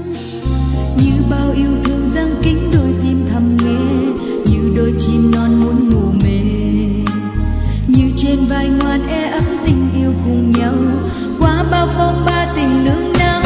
Như bao yêu thương giăng kính đôi tim thầm nghe, như đôi chim non muốn ngủ mê. Như trên vai ngoan ấm tình yêu cùng nhau, qua bao phong ba tình nương náu.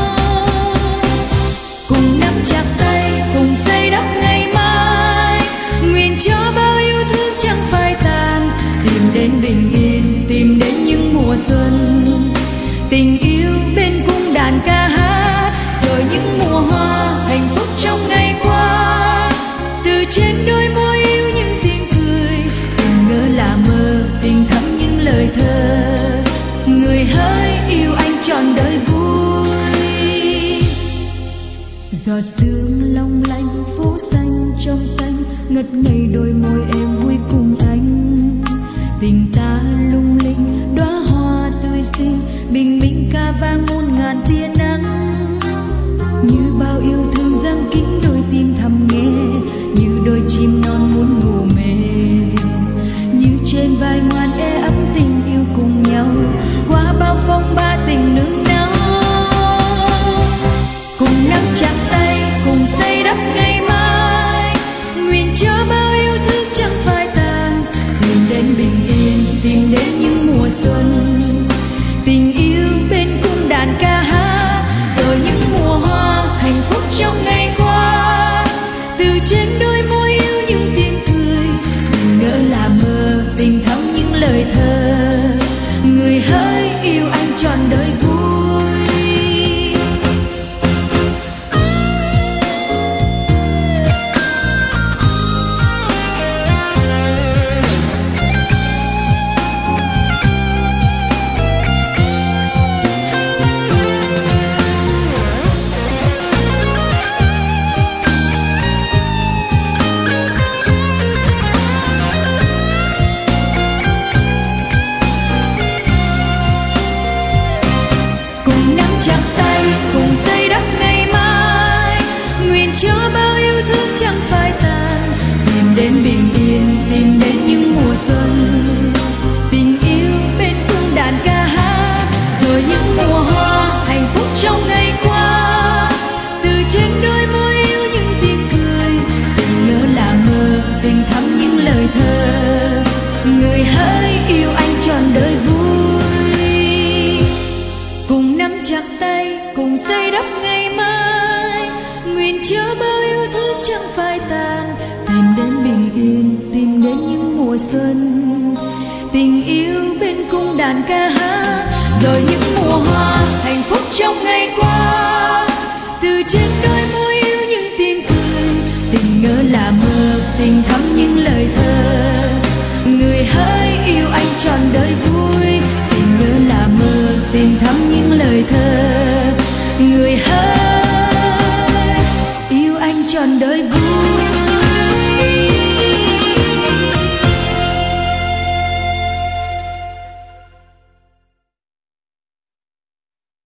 Cùng nắm chặt tay, cùng xây đắp ngày mai, nguyện cho bao yêu thương chẳng phai tàn. Tìm đến bình yên, tìm đến những mùa xuân, tình yêu bên cung đàn ca hát. Rồi những mùa hoa hạnh phúc trong ngày qua, từ trên đôi môi yêu những tiếng cười. Tình ngỡ là mơ, tình thắm những lời thơ, người hỡi yêu anh trọn đời vui. Giọt sương long lanh phố xanh trong xanh, ngất ngây đôi môi em vui cùng anh. Tình ta lung linh đóa hoa tươi xinh, bình minh ca vang muôn ngàn tia nắng. Như bao yêu thương giăng kín đôi tim thầm nghe, như đôi chim non muốn ngủ mê. Như trên vai ngoan ấm tình yêu cùng nhau, qua bao phong ba tình nương náu. Cùng nắm chặt tay, cùng xây đắp ngày mai, nguyện cho bao yêu thương chẳng phai tàn. Tìm đến bình yên, tìm mùa xuân. Tình yêu bên cung đàn ca hát, rồi những mùa hoa hạnh phúc trong ngày qua. Từ trên đôi môi yêu những tiếng cười, đừng ngỡ là mơ tình thắm những lời thơ. Người hỡi yêu anh trọn đời vui. Chặt tay cùng xây đắp ngày mai, nguyện cho bao yêu thương chẳng phai tàn. Tìm đến bình yên, tìm đến những mùa xuân. Tình yêu bên cung đàn ca hát, rồi những mùa hoa hạnh phúc trong ngày qua. Từ trên đôi môi yêu những tiếng cười, đừng ngỡ là mơ tình thắm những lời thơ. Người hỡi yêu anh trọn đời vui, cùng nắm chặt tay cùng xây đắp ngày mai. Nguyện cho bao yêu thương chẳng phai tàn, tìm đến bình yên, tìm đến những mùa xuân. Tình yêu bên cung đàn ca hát, rồi những mùa hoa hạnh phúc trong ngày qua. Từ trên đôi môi yêu những tiếng cười, tình ngỡ là mơ tình thắm những lời thơ. Người hỡi yêu anh trọn đời vui, tình ngỡ là mơ tình thắm những lời thơ.